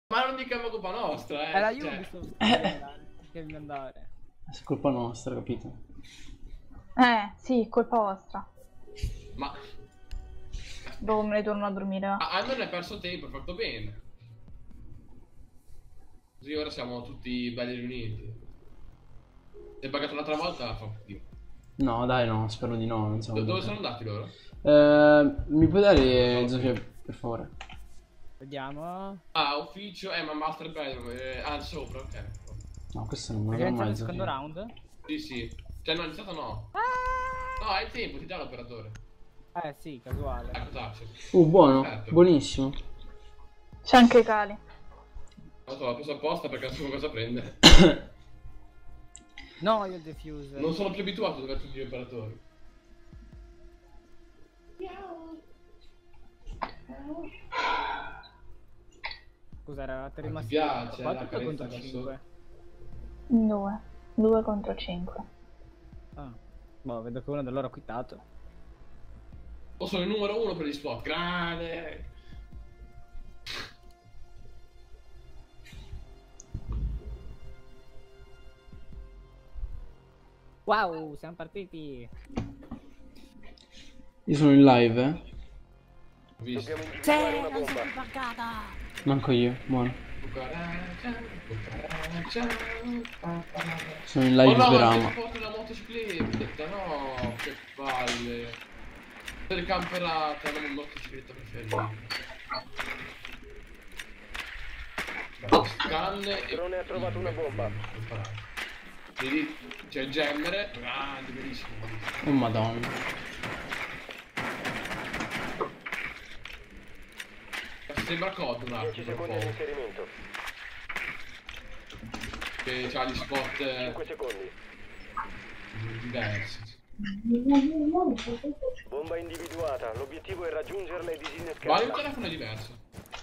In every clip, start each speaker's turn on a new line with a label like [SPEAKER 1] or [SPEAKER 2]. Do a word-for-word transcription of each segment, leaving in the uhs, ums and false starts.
[SPEAKER 1] Ma non dica colpa nostra, eh.
[SPEAKER 2] È la
[SPEAKER 1] cioè...
[SPEAKER 2] Ubisoft che devi andare.
[SPEAKER 3] È colpa nostra, capito?
[SPEAKER 4] Eh, sì, colpa vostra.
[SPEAKER 1] Ma...
[SPEAKER 4] Dopo me ne torno a dormire, va.
[SPEAKER 1] Ah, almeno hai perso tempo, hai fatto bene. Così ora siamo tutti belli riuniti. Se hai pagato un'altra volta, fa più.
[SPEAKER 3] No, dai, no, spero di no. Non so
[SPEAKER 1] Do dove sono andati loro?
[SPEAKER 3] Eh, mi puoi dare Zofia, per favore?
[SPEAKER 2] Vediamo.
[SPEAKER 1] Ah, ufficio, eh, ma master bedroom, eh, ah, sopra, ok.
[SPEAKER 3] No, questo non me lo
[SPEAKER 2] Perché
[SPEAKER 3] dà mai
[SPEAKER 2] il secondo
[SPEAKER 3] Zofia.
[SPEAKER 2] round?
[SPEAKER 1] Sì, sì. Cioè, no, iniziato no. No, hai il tempo, ti dà l'operatore.
[SPEAKER 2] Eh sì, casuale.
[SPEAKER 1] Ecco, tace.
[SPEAKER 3] Uh, buono,
[SPEAKER 1] Certo.
[SPEAKER 3] buonissimo.
[SPEAKER 4] C'è anche Cali.
[SPEAKER 1] Non so, l'ho preso apposta perché non so cosa prendere.
[SPEAKER 2] No, io il diffuser.
[SPEAKER 1] Non sono più abituato a dover tutti gli operatori.
[SPEAKER 2] Scusa, eravate
[SPEAKER 1] Ma
[SPEAKER 2] rimasti
[SPEAKER 1] ti piace,
[SPEAKER 2] quattro
[SPEAKER 1] la carezza
[SPEAKER 2] contro
[SPEAKER 1] verso-
[SPEAKER 2] cinque.
[SPEAKER 4] Due. Due contro cinque.
[SPEAKER 2] Ah. Boh, vedo che uno da loro ha quittato.
[SPEAKER 1] O sono il numero uno per gli spot, grande!
[SPEAKER 2] Wow, siamo partiti.
[SPEAKER 3] Io sono in live, eh.
[SPEAKER 1] Ho visto.
[SPEAKER 2] C'è, non sei più paccata.
[SPEAKER 3] Manco io, buono.
[SPEAKER 1] Cucaracha, cucaracha, pa, pa, pa.
[SPEAKER 3] Sono in live
[SPEAKER 1] Oh no,
[SPEAKER 3] per
[SPEAKER 1] ma
[SPEAKER 3] ama.
[SPEAKER 1] che foto della motocicletta, no, che palle. Per camperata, la motocicletta preferita. Canne e...
[SPEAKER 5] Drone ha trovato una bomba.
[SPEAKER 1] Vedi, c'è il gemmere, grande, bellissimo, bellissimo.
[SPEAKER 3] Oh madonna.
[SPEAKER 1] Sembra C O D un attimo,
[SPEAKER 5] dieci secondi
[SPEAKER 1] un po'.
[SPEAKER 5] all'inserimento.
[SPEAKER 1] Che c'ha gli spot eh,
[SPEAKER 5] cinque secondi.
[SPEAKER 1] diversi.
[SPEAKER 5] Bomba individuata. L'obiettivo è raggiungerla e
[SPEAKER 1] Ma il
[SPEAKER 5] disinnescarla.
[SPEAKER 1] telefono è diverso.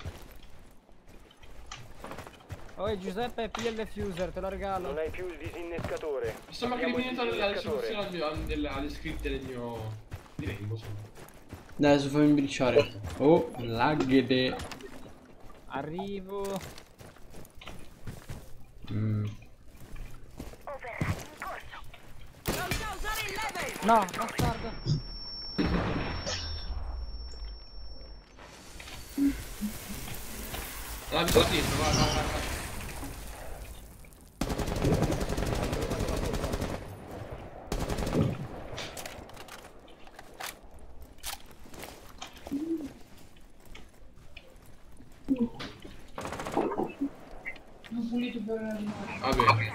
[SPEAKER 2] Oh Giuseppe, piglia il diffuser, te lo regalo.
[SPEAKER 5] Non hai più il disinnescatore.
[SPEAKER 1] Mi sembra che
[SPEAKER 5] Abbiamo il
[SPEAKER 1] mi venuto alla
[SPEAKER 5] disinnescatore.
[SPEAKER 1] descrizione alle scritte del mio... di Rainbow, insomma.
[SPEAKER 3] Dai, adesso fammi imbricciare. Oh, laghede.
[SPEAKER 2] Arrivo.
[SPEAKER 3] Mm.
[SPEAKER 2] No, bastardo.
[SPEAKER 1] Ah, mi sono a sinistra, vai, vai, vai, vai. Va bene.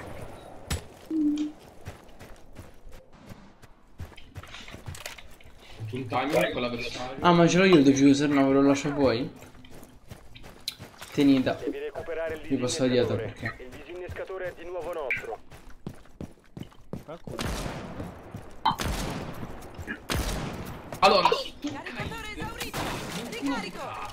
[SPEAKER 1] Un timing con l'avversario.
[SPEAKER 3] Ah, ma ce l'ho io il diffuser, no, ve lo lascio poi. Tenita.
[SPEAKER 5] Devi recuperare il
[SPEAKER 3] Mi passo dietro
[SPEAKER 5] disinnescatore.
[SPEAKER 3] perché.
[SPEAKER 5] Il disinnescatore è di nuovo nostro.
[SPEAKER 2] Qualcuno.
[SPEAKER 1] Allora,
[SPEAKER 6] Caricatore esaurito! Ricarico!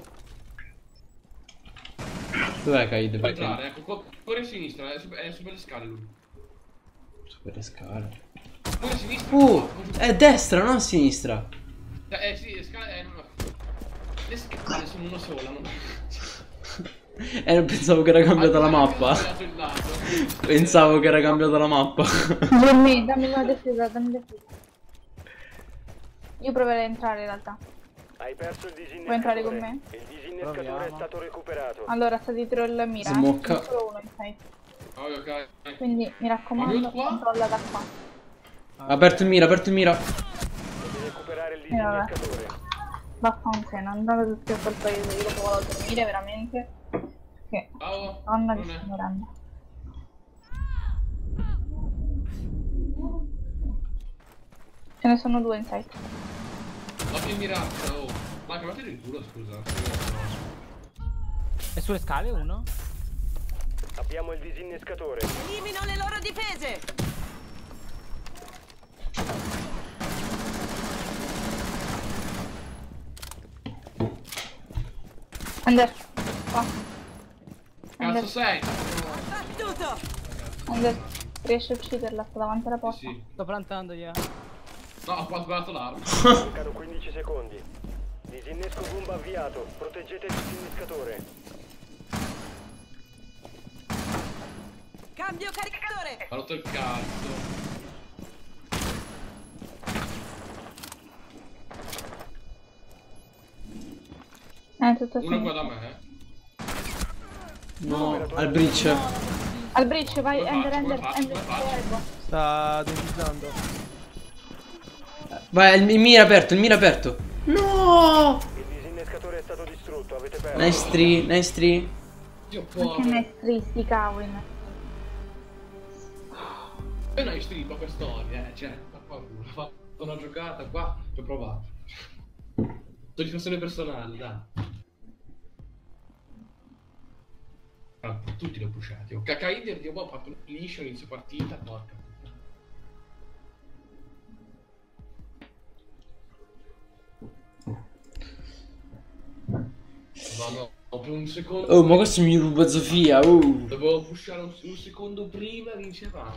[SPEAKER 3] Dov'è Kaid?
[SPEAKER 1] puoi
[SPEAKER 3] Perché?
[SPEAKER 1] entrare, ecco, co- corri a sinistra, è su, è su per le scale lui.
[SPEAKER 3] Super scale.
[SPEAKER 1] Corri a sinistra.
[SPEAKER 3] Uh, è a destra, non a sinistra.
[SPEAKER 1] Eh, eh sì, le scale, eh, no, no. Le scale sono una sola, non...
[SPEAKER 3] Eh, pensavo che era cambiata la
[SPEAKER 1] Ah,
[SPEAKER 3] mappa.
[SPEAKER 1] ho sbagliato il lato.
[SPEAKER 3] Pensavo che era cambiata la mappa.
[SPEAKER 4] Dammi, dammi la defesa, dammi la defesa. Io proverei a entrare in realtà.
[SPEAKER 5] Hai perso il disinnescatore.
[SPEAKER 4] Vuoi entrare con me?
[SPEAKER 5] Il disinnescatore è
[SPEAKER 2] Proviamo.
[SPEAKER 5] stato recuperato.
[SPEAKER 4] Allora, sta dietro il mira, eh.
[SPEAKER 3] Smocca.
[SPEAKER 4] C'è solo uno in sight.
[SPEAKER 1] Ok, ok.
[SPEAKER 4] Quindi mi
[SPEAKER 1] Ma
[SPEAKER 4] raccomando,
[SPEAKER 1] io qua?
[SPEAKER 4] controlla da qua.
[SPEAKER 3] Aperto il mira, aperto il mira.
[SPEAKER 5] Devi recuperare il
[SPEAKER 4] Eh, vabbè.
[SPEAKER 5] disinnescatore.
[SPEAKER 4] Vaffanculo, andate tutti a quel paese, io dopo vado a dormire veramente. Che
[SPEAKER 1] Ciao.
[SPEAKER 4] donna che
[SPEAKER 1] Non è.
[SPEAKER 4] sto morendo. Ce ne sono due in sight.
[SPEAKER 1] Ma che mirazza, oh. Ma che mettete il culo, scusa.
[SPEAKER 2] È sulle scale uno?
[SPEAKER 5] Abbiamo il disinnescatore.
[SPEAKER 6] Elimino le loro difese!
[SPEAKER 4] Under, qua.
[SPEAKER 1] Cazzo
[SPEAKER 4] Under,
[SPEAKER 1] sei?
[SPEAKER 6] Battuto!
[SPEAKER 4] Under, riesci a ucciderla, sta davanti alla
[SPEAKER 1] Sì,
[SPEAKER 4] porta.
[SPEAKER 1] sì.
[SPEAKER 2] Sto plantando io.
[SPEAKER 1] No, ho sbagliato l'arma.
[SPEAKER 5] Mancano quindici secondi. Disinnesco bomba avviato. Proteggete il disinnescatore.
[SPEAKER 6] Cambio caricatore.
[SPEAKER 1] Ha rotto il cazzo.
[SPEAKER 4] Eh, tutto
[SPEAKER 1] Uno qua
[SPEAKER 4] finito.
[SPEAKER 1] da me, eh.
[SPEAKER 3] No, al breach.
[SPEAKER 4] Al breach, vai,
[SPEAKER 1] Come
[SPEAKER 4] ender,
[SPEAKER 1] faccio?
[SPEAKER 4] ender,
[SPEAKER 1] Come faccio?
[SPEAKER 4] ender,
[SPEAKER 1] Come faccio?
[SPEAKER 4] ergo.
[SPEAKER 2] Sta demizzando.
[SPEAKER 3] Vai, il, il mira aperto, il mira aperto. No!
[SPEAKER 5] Il disinnescatore è stato distrutto, avete perso.
[SPEAKER 3] Nice tree, nice tree.
[SPEAKER 1] Io
[SPEAKER 4] Che
[SPEAKER 1] povero.
[SPEAKER 4] maestristi, Kawin.
[SPEAKER 1] E non hai strippo per storia, eh, cioè, ma qua ho fatto una giocata qua, ci ho provato. Soddisfazione personale, dai. Ah, tutti li ho pushati. Ho Kakaide, Dio, ho fatto un liscio, inizio partita, porca puttana. No, no, ho per un secondo.
[SPEAKER 3] Oh, ma questo mi ruba Zofia, oh.
[SPEAKER 1] Dovevo pushare un, un secondo prima e vincevamo.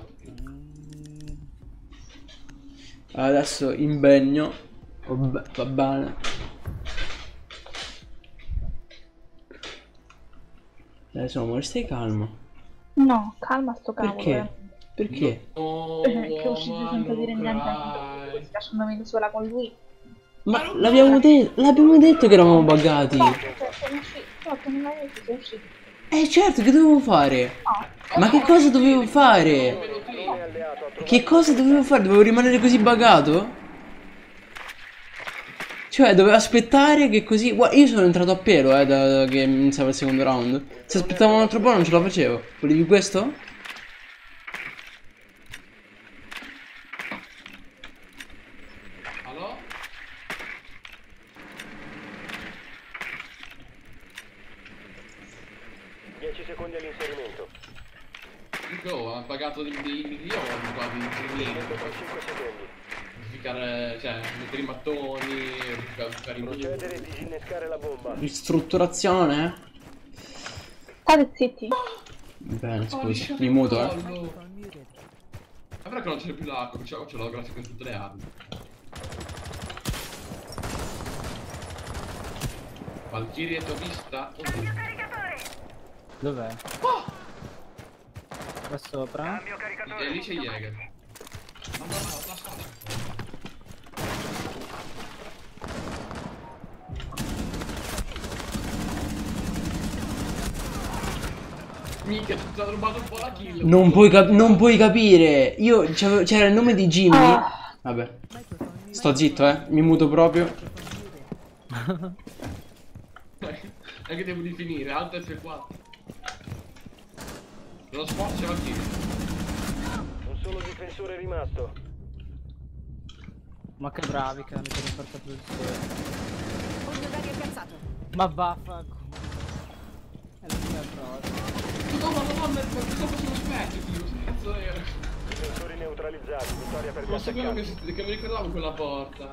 [SPEAKER 3] Adesso impegno. Vabbè, va bene. Adesso amore, stai calmo.
[SPEAKER 4] No, calma sto cavolo.
[SPEAKER 3] Perché? Perché?
[SPEAKER 1] No,
[SPEAKER 4] Eh. Che è uscito senza dire niente
[SPEAKER 1] cry.
[SPEAKER 4] anche tu, lasciandomi sola con lui.
[SPEAKER 3] Ma l'abbiamo detto, l'abbiamo detto che eravamo buggati.
[SPEAKER 4] No, cioè, sei uscito. No, che non l'hai detto, sei uscito.
[SPEAKER 3] Eh certo, che dovevo fare?
[SPEAKER 4] No.
[SPEAKER 3] Ma che cosa dovevo fare?
[SPEAKER 5] Drone alleato ha trovato
[SPEAKER 3] Che cosa dovevo fare? Dovevo rimanere così buggato? Cioè, dovevo aspettare che così... Guarda, io sono entrato a pelo, eh, da, da che iniziava il secondo round. Se aspettavo un altro po' non ce la facevo. Volevi questo?
[SPEAKER 1] Allo?
[SPEAKER 5] dieci secondi all'inserimento.
[SPEAKER 1] Dico, ha pagato dei milioni qua di
[SPEAKER 5] Inserimento tra
[SPEAKER 1] inserimento.
[SPEAKER 5] cinque secondi.
[SPEAKER 1] Modificare, cioè, mettere i mattoni, modificare i muri.
[SPEAKER 5] Procedere e disinnescare la bomba.
[SPEAKER 3] Ristrutturazione, eh?
[SPEAKER 4] State zitti.
[SPEAKER 3] Bene,
[SPEAKER 1] Oh,
[SPEAKER 3] scusa, mi muto, eh.
[SPEAKER 1] collo. Guarda che non c'è più l'acqua, ce l'ho, ce l'ho grazie a tutte le armi. Valkyrie, ti ho vista? Oddio.
[SPEAKER 2] Dov'è? Qua sopra.
[SPEAKER 1] E lì c'è Jäger. No, no, no, la faccia. Mica, ti ha rubato un po' la kill.
[SPEAKER 3] Non puoi, cap- non puoi capire. Io c'avevo- c'era il nome di Jimmy. Vabbè. Sto zitto, eh. Mi muto proprio.
[SPEAKER 1] Anche devo di finire, Alt F quattro. Lo sport c'è Valkyrie.
[SPEAKER 5] Un solo difensore rimasto.
[SPEAKER 2] Ma che bravi che hanno in quarta posizione.
[SPEAKER 6] Punto da piazzato.
[SPEAKER 2] Ma vaffanculo. È la mia cosa.
[SPEAKER 1] Madonna, madonna, ma cosa faccio lo specchio, Dio? Che cazzo era?
[SPEAKER 5] Difensori neutralizzati. Vittoria per gli
[SPEAKER 1] Non so quello che,
[SPEAKER 5] attaccanti.
[SPEAKER 1] che mi ricordavo quella porta.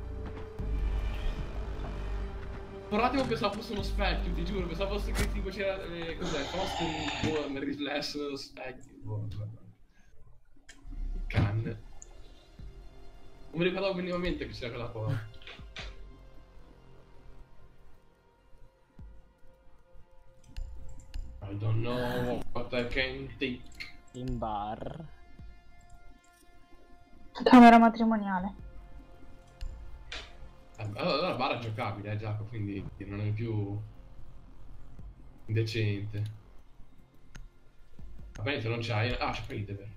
[SPEAKER 1] Per un attimo pensavo fosse uno specchio, ti giuro, pensavo fosse che tipo c'era, eh, cos'è, Frost boh, nel riflesso dello specchio. Boh, guarda. Canne. Non mi ricordavo minimamente che c'era quella porta. I don't know what I can take.
[SPEAKER 2] In bar.
[SPEAKER 4] Camera matrimoniale.
[SPEAKER 1] Eh, Allora la barra è giocabile, eh, Giacomo, quindi non è più indecente. Va bene, se non c'hai... Ah, c'è Fate, vero?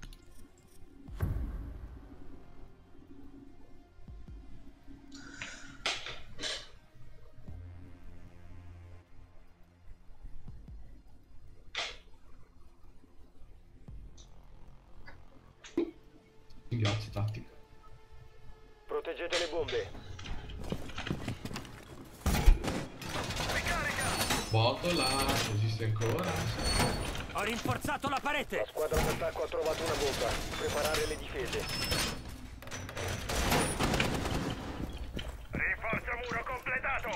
[SPEAKER 1] Grazie, tattica.
[SPEAKER 5] Proteggete le bombe.
[SPEAKER 1] Botola, esiste ancora.
[SPEAKER 7] Ho rinforzato la
[SPEAKER 5] La
[SPEAKER 7] parete!
[SPEAKER 5] squadra d'attacco ha trovato una bomba. Preparare le difese. Rinforzo muro completato.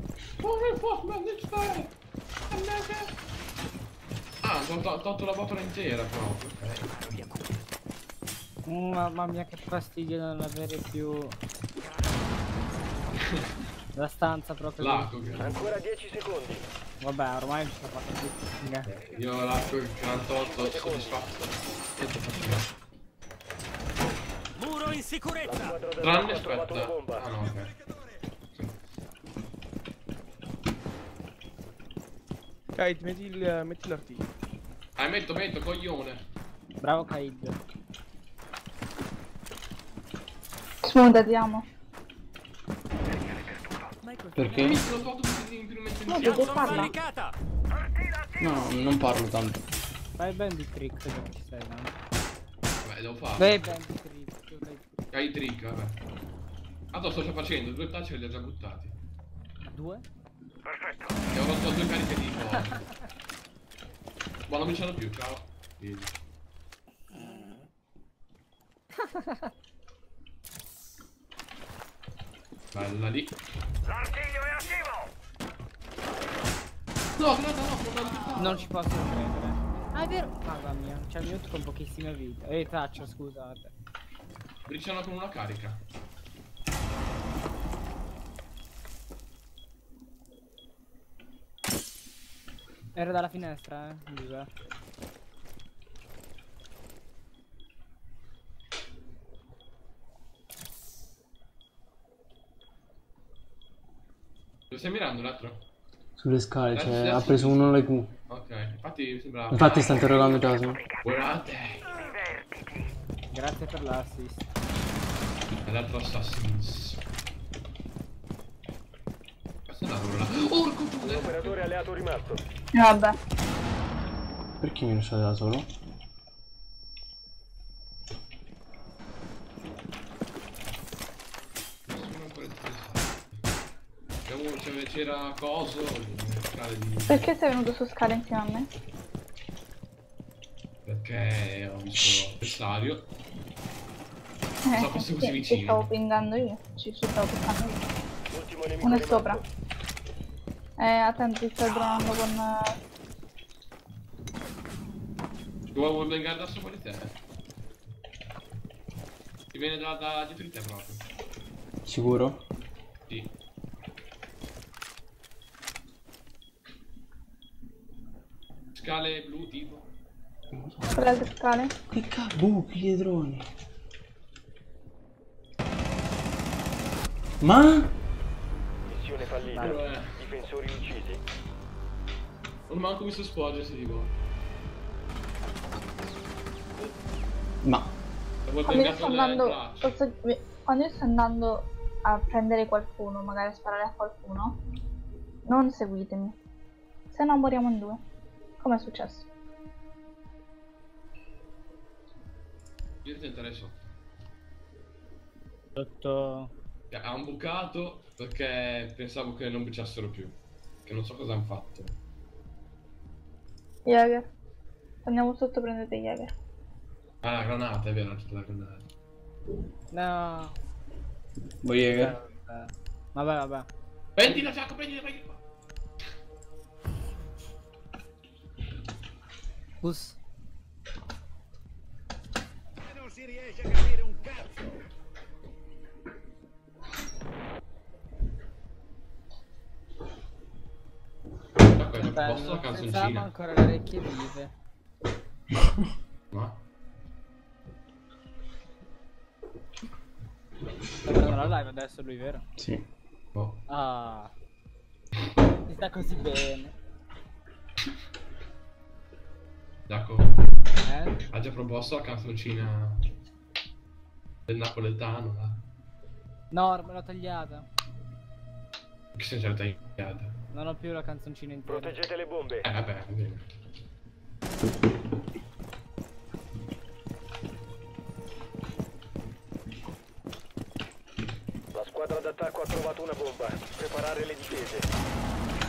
[SPEAKER 1] Ah, ho to- tolto la botola intera proprio. Ok.
[SPEAKER 2] Mamma mia che fastidio non avere più la stanza proprio.
[SPEAKER 1] L'ago, che-
[SPEAKER 5] Ancora dieci secondi.
[SPEAKER 2] Vabbè, ormai ci sta fatto più.
[SPEAKER 1] Eh, io lascio il quarantotto soddisfatto. Niente faccio.
[SPEAKER 7] Muro in sicurezza.
[SPEAKER 5] Squadra
[SPEAKER 1] Tranne
[SPEAKER 5] d'attacco ha trovato una
[SPEAKER 1] aspetta.
[SPEAKER 5] bomba.
[SPEAKER 1] Ah no, ok.
[SPEAKER 8] Dai, metti il metti l'artiglio.
[SPEAKER 1] Ah, metto, metto, coglione.
[SPEAKER 2] Bravo Kaid.
[SPEAKER 4] Spunta, amo.
[SPEAKER 3] Perché?
[SPEAKER 1] Mi sono trovato in primo momento
[SPEAKER 4] No,
[SPEAKER 1] iniziale.
[SPEAKER 4] devo
[SPEAKER 7] Sono
[SPEAKER 4] farla.
[SPEAKER 7] barricata.
[SPEAKER 3] No, non parlo tanto.
[SPEAKER 2] Fai ben di trick se non ci sei, no?
[SPEAKER 1] Vabbè, devo farlo.
[SPEAKER 2] Fai ben di trick.
[SPEAKER 1] Hai i trick, vabbè. Ah, lo sto già facendo, due touch li ho già buttati.
[SPEAKER 2] Due?
[SPEAKER 1] E ho rotto due cariche di cose. Ma non mi c'hanno più, ciao. Vedi. Bella lì.
[SPEAKER 5] L'artiglio è attivo!
[SPEAKER 1] No, guarda, no, non l'ho
[SPEAKER 2] Non ci posso credere. Ah, è vero. Mamma mia, c'è il mute con pochissime vite. Ehi, Thatcher, scusate.
[SPEAKER 1] Briciano con una carica.
[SPEAKER 2] Era dalla finestra, eh. Giuseppe.
[SPEAKER 1] Lo stai mirando l'altro?
[SPEAKER 3] Sulle scale, cioè,
[SPEAKER 1] Adesso-
[SPEAKER 3] ha preso uno alle Q.
[SPEAKER 1] Ok, infatti sembrava.
[SPEAKER 3] Infatti sta interrogando caso.
[SPEAKER 1] Where are they?
[SPEAKER 2] Grazie per l'assist.
[SPEAKER 1] E l'altro assassins. Questo è andato là. Orco tu,
[SPEAKER 5] Un operatore alleato rimasto.
[SPEAKER 4] Eh, vabbè.
[SPEAKER 3] Perché mi lasciate da solo?
[SPEAKER 1] Nessuno ancora interessato. C'era- c'era- C'era coso, il scale di...
[SPEAKER 4] Perché sei venuto su scala insieme a me?
[SPEAKER 1] Perché ho visto l'avversario.
[SPEAKER 4] Eh,
[SPEAKER 1] So, fosse così
[SPEAKER 4] sì,
[SPEAKER 1] vicino.
[SPEAKER 4] ci stavo pingando io. Ci, ci stavo pingando io.
[SPEAKER 5] L'ultimo nemico
[SPEAKER 4] Uno è
[SPEAKER 5] rimasto.
[SPEAKER 4] sopra. Eh, attenti, sto dronando con... eh,
[SPEAKER 1] Devo vengare da sopra di te. Ti viene da, da dietro di te proprio.
[SPEAKER 3] Sicuro?
[SPEAKER 1] Sì. Scale blu tipo.
[SPEAKER 4] Con le altre scale.
[SPEAKER 3] Che cavolo, che diedroni. Ma?
[SPEAKER 5] Missione fallita.
[SPEAKER 1] Allora,
[SPEAKER 5] Difensori uccisi.
[SPEAKER 1] non manco visto spoggersi tipo.
[SPEAKER 3] Ma
[SPEAKER 1] Avevo
[SPEAKER 4] Quando io
[SPEAKER 1] vengato
[SPEAKER 4] sto
[SPEAKER 1] le
[SPEAKER 4] andando...
[SPEAKER 1] braccia.
[SPEAKER 4] posso- Quando io sto andando a prendere qualcuno, magari a sparare a qualcuno, non seguitemi. Se no moriamo in due. Come è successo?
[SPEAKER 1] Io ti interesso.
[SPEAKER 2] Sotto...
[SPEAKER 1] Ha un bucato perché pensavo che non bruciassero più. Che non so cosa hanno fatto.
[SPEAKER 4] Jäger. Andiamo sotto, prendete Jäger.
[SPEAKER 1] Ah, la granata, è vero, c'è la granata.
[SPEAKER 2] No.
[SPEAKER 3] vuoi che...
[SPEAKER 2] Eh, Vabbè, vabbè.
[SPEAKER 1] Prendila, Giacomo, prendila, prendila.
[SPEAKER 2] Bus.
[SPEAKER 7] Non si riesce a capire un cazzo.
[SPEAKER 1] Giacomo, hai
[SPEAKER 2] Beh,
[SPEAKER 1] posto la
[SPEAKER 2] Pensiamo
[SPEAKER 1] canzoncina?
[SPEAKER 2] ancora le orecchie vive.
[SPEAKER 1] No?
[SPEAKER 2] Sta prendendo la live adesso lui, vero?
[SPEAKER 3] Sì.
[SPEAKER 1] Boh.
[SPEAKER 2] Ah. Si sta così bene.
[SPEAKER 1] Giacomo,
[SPEAKER 2] Eh?
[SPEAKER 1] ha già proposto la canzoncina del napoletano, là.
[SPEAKER 2] No, me l'ho tagliata.
[SPEAKER 1] Che senso l'hai tagliata?
[SPEAKER 2] Non ho più la canzoncina intera.
[SPEAKER 5] Proteggete le bombe.
[SPEAKER 1] Eh, vabbè, va bene.
[SPEAKER 5] La squadra d'attacco ha trovato una bomba. Preparare le difese.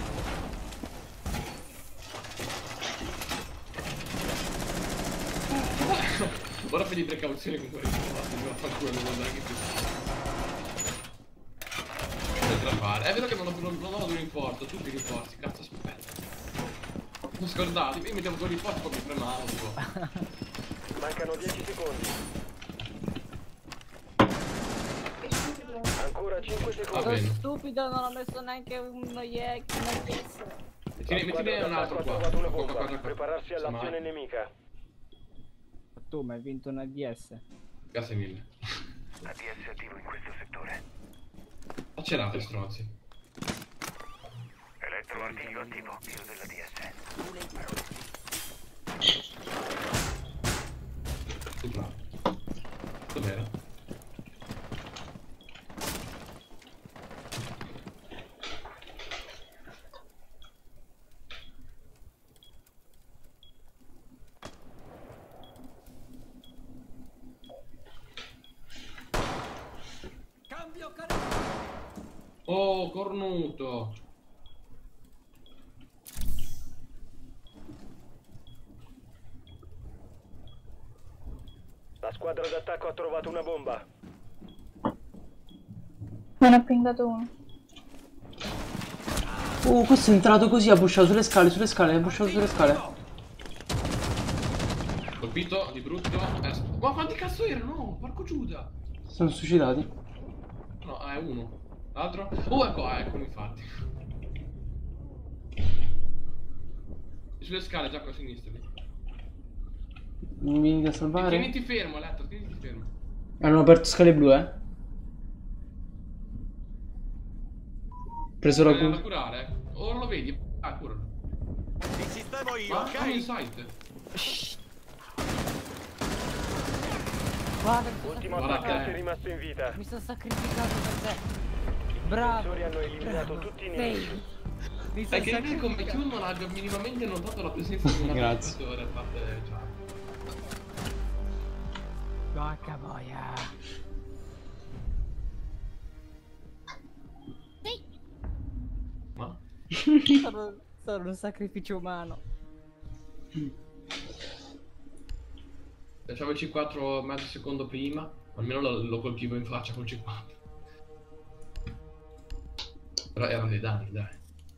[SPEAKER 1] Ora prendi precauzioni con quelli che sono fatti, non fa quello, non dai che più. C'è da fare. È vero che non ho, non, non ho due rinforzi, tutti i rinforzi, cazzo aspetta. Non scordati, io mettevo due rinforzi poi mi premavo, tipo.
[SPEAKER 5] Mancano dieci secondi. Ancora cinque
[SPEAKER 1] Va
[SPEAKER 5] secondi.
[SPEAKER 1] bene.
[SPEAKER 2] Stupido, non ho messo neanche uno Jäger.
[SPEAKER 1] Tieni, mettine un altro qua.
[SPEAKER 5] trovato una
[SPEAKER 1] Qua, qua,
[SPEAKER 5] bomba.
[SPEAKER 1] qua, qua.
[SPEAKER 5] Prepararsi all'azione
[SPEAKER 1] Semmai.
[SPEAKER 5] nemica.
[SPEAKER 2] Tu mi hai vinto un A D S.
[SPEAKER 1] Grazie mille.
[SPEAKER 5] A D S attivo in questo settore.
[SPEAKER 1] Accerate, stronzi.
[SPEAKER 5] Elettroartiglio attivo. Tiro della D S.
[SPEAKER 1] Supra. Dov'era?
[SPEAKER 7] Cambio canale.
[SPEAKER 1] Oh, cornuto.
[SPEAKER 5] La squadra d'attacco ha trovato una bomba.
[SPEAKER 4] Me ne ha pingato uno.
[SPEAKER 3] Oh, questo è entrato così, ha pushato sulle scale, sulle scale, ha pushato sulle scale.
[SPEAKER 1] Colpito di brutto. Eh, ma quanti cazzo erano? No, porco Giuda.
[SPEAKER 3] Sono suicidati.
[SPEAKER 1] No, ah, è uno. L'altro? Oh, ecco, ah, ecco, infatti. Sulle scale, già qua a sinistra.
[SPEAKER 3] Mi vieni a salvare?
[SPEAKER 1] Tieniti fermo, Eletro, tieniti fermo.
[SPEAKER 3] Hanno aperto scale blu, eh? Preso la
[SPEAKER 1] Devi
[SPEAKER 3] cura.
[SPEAKER 1] curare, eh. Ora lo vedi. Ah, curalo.
[SPEAKER 7] Ti sistemo io,
[SPEAKER 1] Ma fammi in
[SPEAKER 7] ok?
[SPEAKER 1] sight.
[SPEAKER 2] Guarda, mi
[SPEAKER 5] Ultimo
[SPEAKER 1] Guarda
[SPEAKER 5] attaccante
[SPEAKER 1] te.
[SPEAKER 5] rimasto in vita.
[SPEAKER 2] mi sono sacrificato per te.
[SPEAKER 5] I
[SPEAKER 2] Bravo.
[SPEAKER 5] difensori hanno eliminato
[SPEAKER 2] bravo.
[SPEAKER 5] tutti i nemici.
[SPEAKER 2] Sei. Mi
[SPEAKER 1] Sai
[SPEAKER 2] sono
[SPEAKER 1] che io come
[SPEAKER 2] sacrificato.
[SPEAKER 1] Q non abbia minimamente notato la presenza di un
[SPEAKER 3] Grazie.
[SPEAKER 1] giocatore a parte, cioè.
[SPEAKER 2] Porca boia.
[SPEAKER 1] Ma?
[SPEAKER 2] Sono, sono un sacrificio umano.
[SPEAKER 1] Facciamo il C quattro mezzo secondo prima, almeno lo, lo colpivo in faccia col C quattro. Però erano dei danni, dai.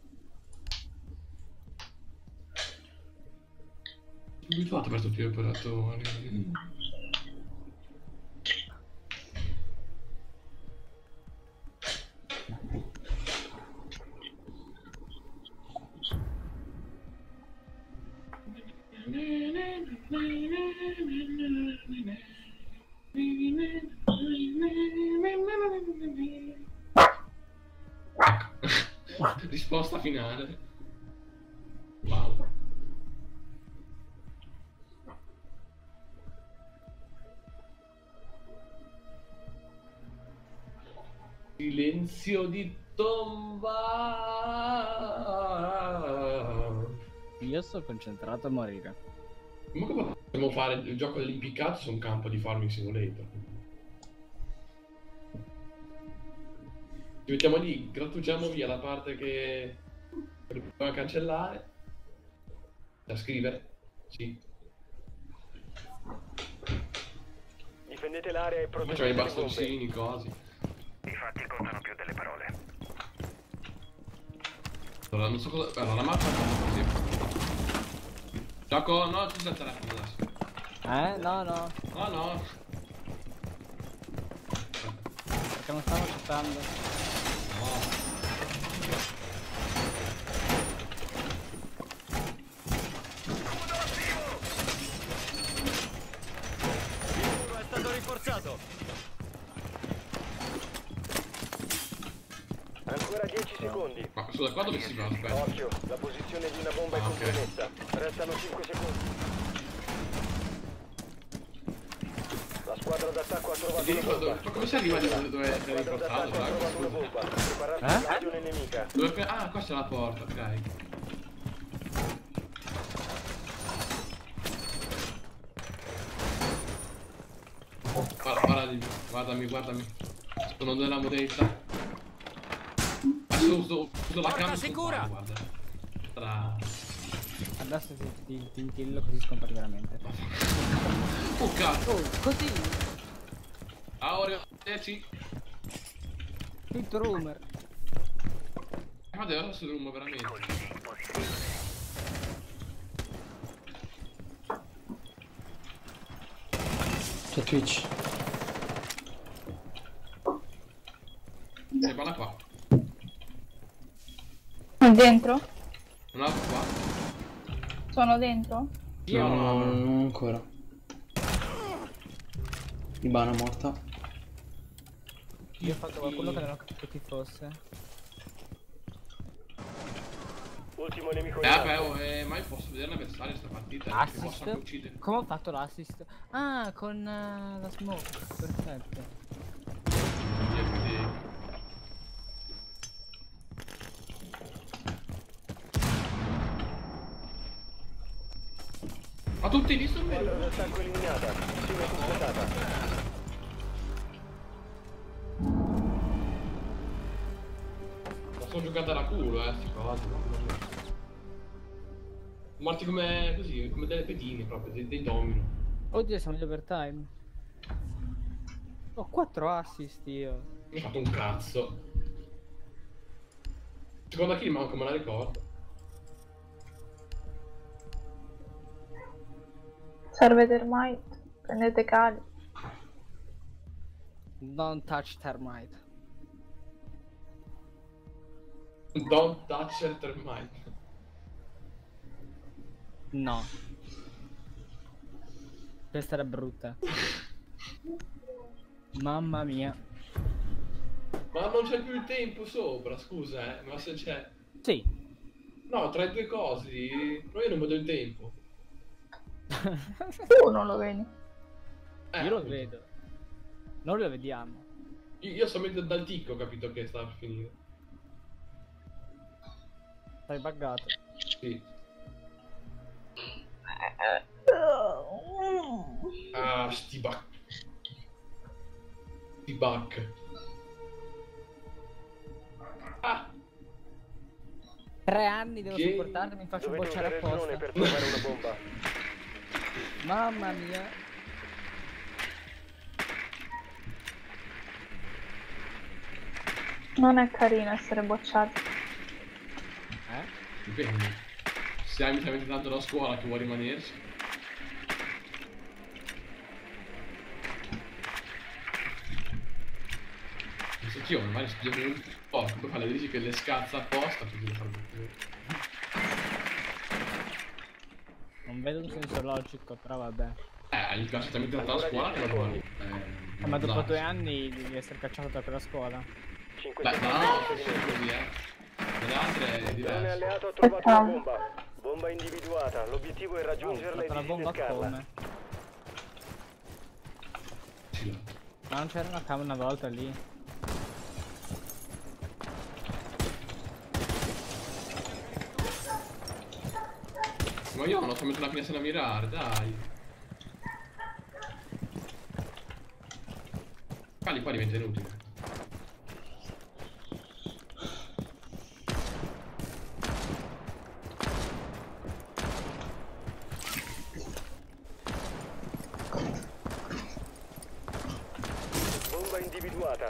[SPEAKER 1] Come hai fatto per tutti gli operatori? Ecco. Risposta finale. Wow. Silenzio di tomba.
[SPEAKER 2] Io sto concentrato a morire.
[SPEAKER 1] Comunque potremmo fare il gioco dell'impiccato su un campo di Farming Simulator. Ci mettiamo lì, grattugiamo via la parte che dobbiamo cancellare. Da scrivere. Sì.
[SPEAKER 5] Difendete l'area e
[SPEAKER 1] Facciamo i
[SPEAKER 5] proteggete le bombe.
[SPEAKER 1] bastoncini, cose.
[SPEAKER 5] I fatti contano più delle parole.
[SPEAKER 1] Allora, non so cosa... Allora, la mappa è così. Gioco, no, tu sei il telefono adesso.
[SPEAKER 2] Eh? No, no.
[SPEAKER 1] No, no.
[SPEAKER 2] Perché non stavo aspettando.
[SPEAKER 7] Il muro è stato rinforzato.
[SPEAKER 5] Ancora dieci secondi.
[SPEAKER 1] Ma scusa, qua dove si va? Aspetta.
[SPEAKER 5] Occhio, la posizione di una bomba è
[SPEAKER 1] Ah, ok.
[SPEAKER 5] compromessa. Restano cinque secondi. La squadra d'attacco ha trovato una
[SPEAKER 1] Dove,
[SPEAKER 5] bomba.
[SPEAKER 1] come si arriva dove, dove
[SPEAKER 5] La
[SPEAKER 1] è
[SPEAKER 5] squadra
[SPEAKER 1] rinforzato?
[SPEAKER 5] d'attacco ha trovato una
[SPEAKER 1] Dove?
[SPEAKER 5] bomba. Prepararsi
[SPEAKER 2] Eh?
[SPEAKER 5] all'azione nemica.
[SPEAKER 1] Dove... Ah, qua c'è la porta, ok. Guarda, guardami, guardami, guardami. Sono nella modalità. Adesso uso, uso la
[SPEAKER 7] Porta
[SPEAKER 1] camera
[SPEAKER 7] sicura!
[SPEAKER 1] guarda. Tra...
[SPEAKER 2] Adesso ti, ti, ti intillo così scompari veramente.
[SPEAKER 1] Oh cazzo!
[SPEAKER 2] Oh, così?
[SPEAKER 1] Ah, ora dieci.
[SPEAKER 2] Tutto rumor.
[SPEAKER 1] Ma adesso sono un veramente.
[SPEAKER 3] C'è Twitch.
[SPEAKER 1] E parla qua.
[SPEAKER 4] Dentro?
[SPEAKER 1] Non ha...
[SPEAKER 4] Sono dentro?
[SPEAKER 3] No, no, no, non ancora. Ibana morta.
[SPEAKER 2] Io ho fatto qualcuno che non ho capito chi fosse.
[SPEAKER 5] Ultimo nemico
[SPEAKER 1] Eh
[SPEAKER 5] in
[SPEAKER 1] vabbè,
[SPEAKER 5] atto.
[SPEAKER 1] oh, eh, mai posso vedere l'avversario sta partita? Che posso anche
[SPEAKER 2] Assist?
[SPEAKER 1] uccidere.
[SPEAKER 2] Come ho fatto l'assist? Ah, con uh, la smoke. Perfetto.
[SPEAKER 1] Via, quindi- Ma tutti hai visto il
[SPEAKER 5] Squadra
[SPEAKER 1] meno?
[SPEAKER 5] d'attacco eliminata. Missione completata.
[SPEAKER 1] Ma sono giocata da culo, eh, sti cosi. Morti come così, come delle pedine proprio, dei, dei domino.
[SPEAKER 2] Oddio, siamo in overtime. Ho quattro assist io.
[SPEAKER 1] Mi ha fatto un cazzo. Seconda kill manco me la ricordo.
[SPEAKER 4] Serve termite. Prendete cali.
[SPEAKER 2] Don't touch termite.
[SPEAKER 1] Don't touch the termite.
[SPEAKER 2] No. Questa era brutta. Mamma mia.
[SPEAKER 1] Ma non c'è più il tempo sopra, scusa, eh. Ma se c'è.
[SPEAKER 2] Sì.
[SPEAKER 1] No, tra i due cosi. Però io non vedo il tempo.
[SPEAKER 4] Tu non lo vedi.
[SPEAKER 1] Eh,
[SPEAKER 2] Io lo
[SPEAKER 1] appunto.
[SPEAKER 2] vedo. Noi lo vediamo.
[SPEAKER 1] Io, io solamente dal ticco ho capito che stava per finire.
[SPEAKER 2] Sei buggato.
[SPEAKER 1] Sì. Ah, sti bug. Sti bug. Ah,
[SPEAKER 2] Tre anni devo
[SPEAKER 1] Che-
[SPEAKER 2] sopportarmi, mi faccio
[SPEAKER 5] Dovete
[SPEAKER 2] bocciare
[SPEAKER 5] usare il drone
[SPEAKER 2] apposta.
[SPEAKER 5] per trovare una bomba.
[SPEAKER 2] Mamma mia.
[SPEAKER 4] Non è carino essere bocciati.
[SPEAKER 2] Eh?
[SPEAKER 1] dipende. Se hai talmente tanto da scuola che vuoi rimanerci. Non so che io ormai studio un po', poi fa le dici che le scazza apposta così le fa buttare.
[SPEAKER 2] Non vedo un senso logico, però vabbè.
[SPEAKER 1] Eh, gli piace talmente tanto la scuola che lo vuole. Eh,
[SPEAKER 2] Eh, ma dopo
[SPEAKER 1] dai.
[SPEAKER 2] due anni devi essere cacciato da quella scuola.
[SPEAKER 5] cinque
[SPEAKER 1] Beh,
[SPEAKER 5] secondi
[SPEAKER 1] no,
[SPEAKER 5] per
[SPEAKER 1] no,
[SPEAKER 5] procedimento.
[SPEAKER 1] così, eh. Nelle altre è
[SPEAKER 5] Drone
[SPEAKER 1] diverso.
[SPEAKER 5] alleato ha trovato una
[SPEAKER 4] Aspetta.
[SPEAKER 5] bomba. Bomba individuata. L'obiettivo è
[SPEAKER 2] Ho
[SPEAKER 5] raggiungerla e
[SPEAKER 2] fatto la bomba
[SPEAKER 5] disinnescarla.
[SPEAKER 2] come?
[SPEAKER 1] Sì.
[SPEAKER 2] Ma non c'era una cam una volta lì.
[SPEAKER 1] Ma io non so mettere la finestra da mirare, dai. Cali qua diventa inutile.
[SPEAKER 5] Bomba individuata.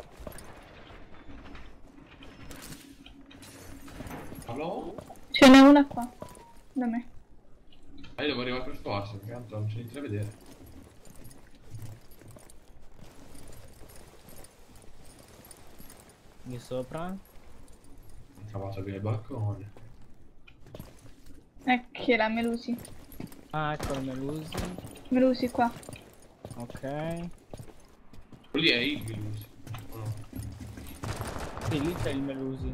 [SPEAKER 1] Allora?
[SPEAKER 4] Ce n'è una qua. Da me.
[SPEAKER 1] Ah, io devo arrivare per forza, perché tanto non c'è niente da vedere.
[SPEAKER 2] Di sopra.
[SPEAKER 1] Ho trovato via il balcone.
[SPEAKER 4] Ecco la Melusi.
[SPEAKER 2] Ah, ecco il Melusi.
[SPEAKER 4] Melusi qua.
[SPEAKER 2] Ok.
[SPEAKER 1] Quello lì è il Vilus. O no?
[SPEAKER 2] Sì, lì c'è il Melusi.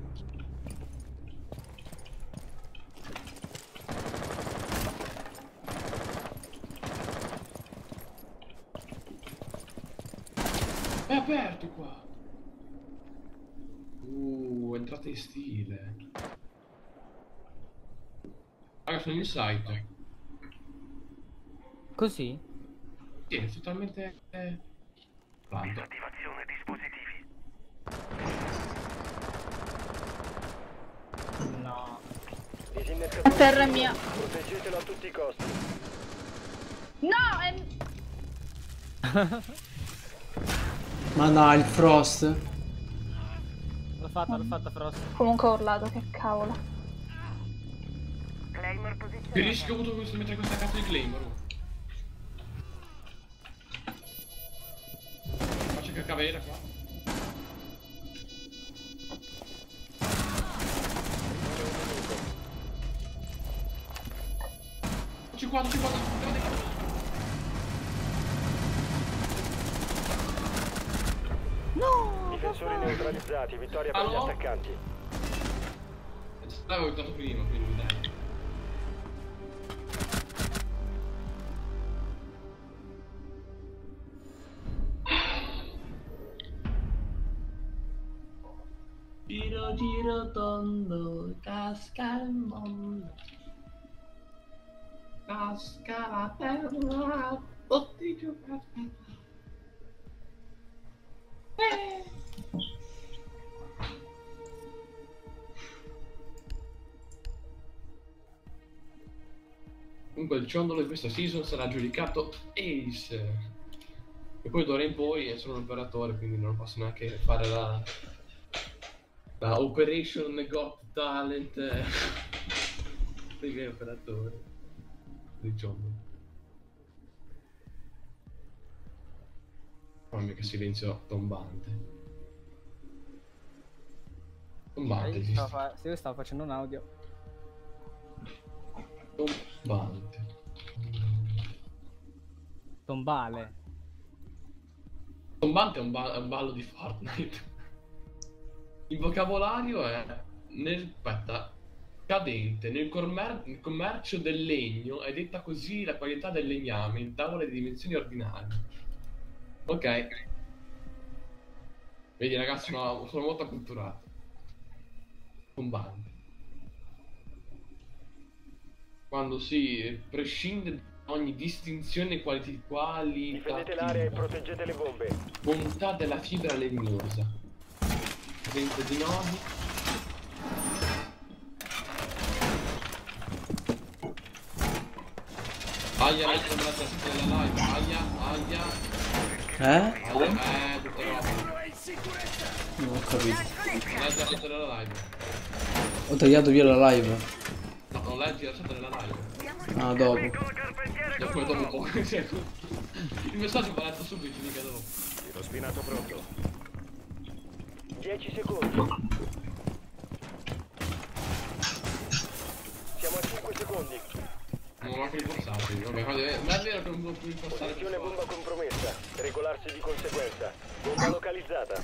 [SPEAKER 1] È aperto qua. Uh, entrate in stile. Raga, sono in site.
[SPEAKER 2] Così?
[SPEAKER 1] Sì, è totalmente... Eh... Tanto.
[SPEAKER 5] Attivazione dispositivi.
[SPEAKER 2] No.
[SPEAKER 5] Disinnescatore.
[SPEAKER 4] Terra mia.
[SPEAKER 5] Proteggetelo a tutti i costi.
[SPEAKER 4] No! È...
[SPEAKER 3] Ma dai, il Frost.
[SPEAKER 2] L'ho fatta, l'ho fatta Frost.
[SPEAKER 4] Comunque ho urlato, che cavolo.
[SPEAKER 1] Che rischio ho avuto questo mettere questa cazzo di Claymore? oh. Faccio cacavera qua. C quattro, C quattro.
[SPEAKER 5] Difensori neutralizzati, vittoria per gli
[SPEAKER 1] Allora?
[SPEAKER 5] attaccanti.
[SPEAKER 1] L'avevo aiutato prima, quindi dai. Giro giro tondo, casca il mondo. Casca la terra, tutti giù per terra. Eh. Comunque il ciondolo di questa season sarà giudicato Ace. E poi d'ora in poi sono un operatore, quindi non posso neanche fare la, la Operation Got Talent dei miei operatori. Del ciondolo. Mamma mia che silenzio tombante. Tombante,
[SPEAKER 2] Io
[SPEAKER 1] esiste.
[SPEAKER 2] stavo, fa- se io stavo facendo un audio.
[SPEAKER 1] Tombante.
[SPEAKER 2] Tombale.
[SPEAKER 1] Tombante è un, ba- è un ballo di Fortnite. Il vocabolario è nel, aspetta, cadente. Nel, commer- nel commercio del legno è detta così la qualità del legname in tavole di dimensioni ordinarie. Ok. Vedi ragazzi, sono, sono molto acculturato. Tombante. Quando si prescinde da ogni distinzione quali-
[SPEAKER 5] Difendete l'area e
[SPEAKER 1] qualitativa.
[SPEAKER 5] proteggete le bombe.
[SPEAKER 1] Bontà della fibra legnosa. Presenza di nodi. Aia, aia, sembra la testa della live. Aia, aia.
[SPEAKER 3] Eh?
[SPEAKER 1] Aia, eh, tutta roba.
[SPEAKER 3] Non ho capito.
[SPEAKER 1] Non leggi la chat della live.
[SPEAKER 3] Ho tagliato via la live.
[SPEAKER 1] No, non leggi la chat della live.
[SPEAKER 3] Ah, dopo.
[SPEAKER 1] Dopo, dopo un po'. Il messaggio va letto subito, mica dopo.
[SPEAKER 5] Tiro spinato pronto. dieci secondi. Siamo a cinque secondi.
[SPEAKER 1] Non ho anche rinforzati. Vabbè, ma è ma è vero che non devo più rinforzare.
[SPEAKER 5] Posizione bomba compromessa. Regolarsi di conseguenza. Bomba localizzata.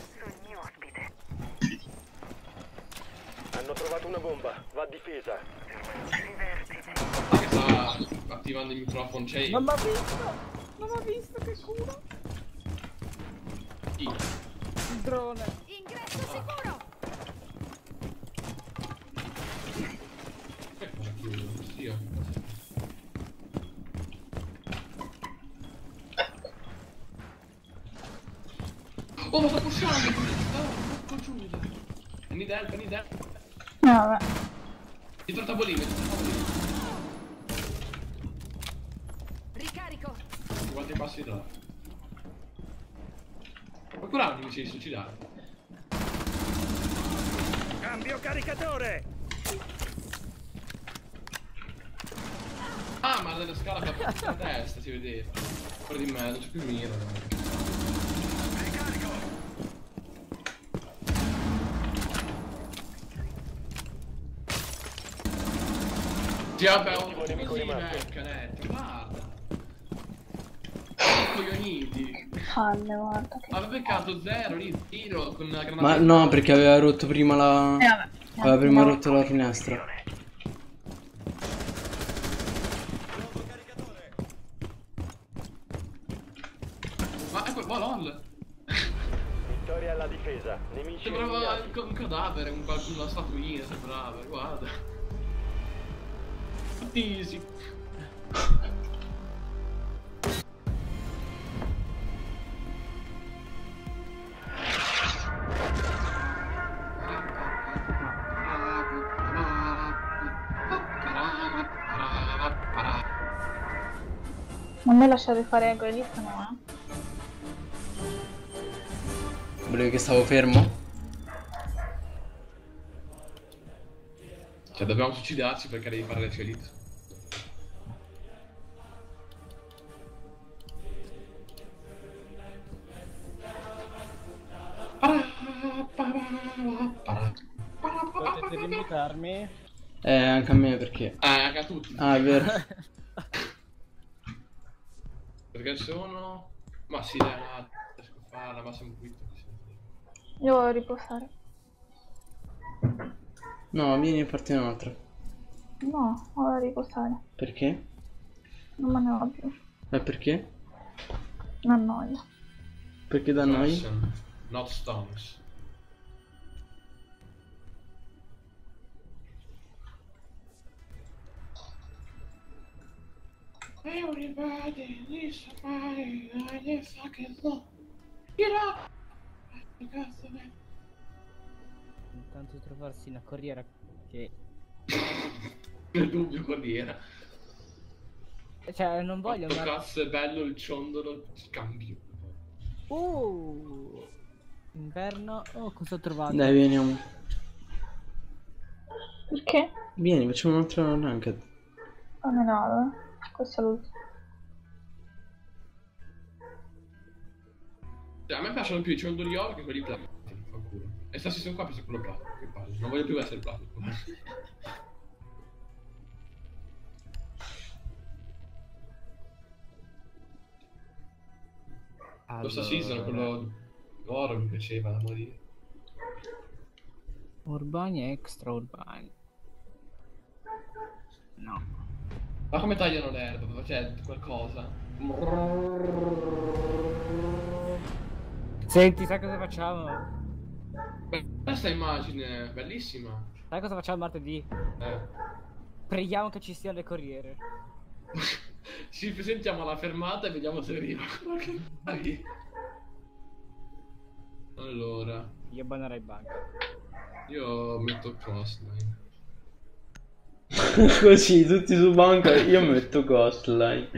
[SPEAKER 5] Hanno trovato una bomba. Va difesa.
[SPEAKER 1] Ma che sta attivando il microfono? C'è
[SPEAKER 2] Non mi ha visto! Non mi ha visto, che culo!
[SPEAKER 1] chi?
[SPEAKER 2] Il drone!
[SPEAKER 6] Ingresso sicuro!
[SPEAKER 1] Che cosa chiudo? Io. Oh, ma sta pushando! Porco Giuda! Need help, need help!
[SPEAKER 4] No, vabbè.
[SPEAKER 1] Dietro il tavolino, dietro il tavolino.
[SPEAKER 6] Ricarico!
[SPEAKER 1] Quanti passi da là? Qualcun altro invece di suicidare.
[SPEAKER 5] Cambio caricatore.
[SPEAKER 1] Ah, ma della scala che ha fatto la testa, si vedeva. Fuori di me, non c'è più mira. Sì, vabbè, un po' così, vecchia, letto, guarda. Coglioniti.
[SPEAKER 4] Palle, guarda.
[SPEAKER 1] Aveva beccato zero lì, tiro con la granata.
[SPEAKER 3] Ma no, perché aveva rotto prima la...
[SPEAKER 4] Eh, vabbè.
[SPEAKER 3] Aveva prima rotto la finestra.
[SPEAKER 1] Ma ecco, ma lol.
[SPEAKER 5] Vittoria alla difesa. Nemici
[SPEAKER 1] Sembrava
[SPEAKER 5] eliminati.
[SPEAKER 1] un, un cadavere, un, una statuina, sembrava, guarda. Easy.
[SPEAKER 4] Non mi lasciate fare quell'elite, no, eh?
[SPEAKER 3] Volevi che stavo fermo?
[SPEAKER 1] Cioè, dobbiamo suicidarci perché devi fare le celite.
[SPEAKER 2] Potete limitarmi?
[SPEAKER 3] Eh, anche a me perché...
[SPEAKER 1] Eh, anche a tutti.
[SPEAKER 3] Ah, è vero.
[SPEAKER 1] Perché sono... Ma sì, dai, no, riesco a farla, ma siamo qui.
[SPEAKER 4] Io voglio riposare.
[SPEAKER 3] No, vieni a farti un'altra.
[SPEAKER 4] No, voglio riposare.
[SPEAKER 3] Perché?
[SPEAKER 4] Non me ne va più.
[SPEAKER 3] Eh, perché?
[SPEAKER 4] Mi annoia.
[SPEAKER 3] Perché da noi?
[SPEAKER 1] Person, not stones. Everybody needs somebody that they fucking love. Get up! Che cazzo è?
[SPEAKER 2] Intanto trovarsi una corriera che...
[SPEAKER 1] Nel dubbio corriera.
[SPEAKER 2] Cioè, non voglio
[SPEAKER 1] Quanto
[SPEAKER 2] andare...
[SPEAKER 1] cazzo è bello il ciondolo scambio.
[SPEAKER 2] Uh! Inverno... Oh, cosa ho trovato?
[SPEAKER 3] Dai, vieni.
[SPEAKER 4] Perché?
[SPEAKER 3] Vieni, facciamo un'altra ranked.
[SPEAKER 4] Non me ne vado, eh. Questo è l'ultimo.
[SPEAKER 1] Cioè, a me piacciono più i ciondoli oro che quelli platini. Fa culo. E sta sono qua per quello platino. Che palle. Non voglio più essere platino. Questa season quello oro mi piaceva da morire.
[SPEAKER 2] Urbani e extra urbani. No.
[SPEAKER 1] Ma come tagliano l'erba? C'è qualcosa?
[SPEAKER 2] Senti, sai cosa facciamo?
[SPEAKER 1] Beh, questa immagine bellissima.
[SPEAKER 2] Sai cosa facciamo martedì?
[SPEAKER 1] Eh.
[SPEAKER 2] Preghiamo che ci siano le corriere.
[SPEAKER 1] Ci presentiamo alla fermata e vediamo se arriva. Allora,
[SPEAKER 2] Io bannerei banca.
[SPEAKER 1] io metto crossline.
[SPEAKER 3] Così, tutti su banca, io metto Ghostline.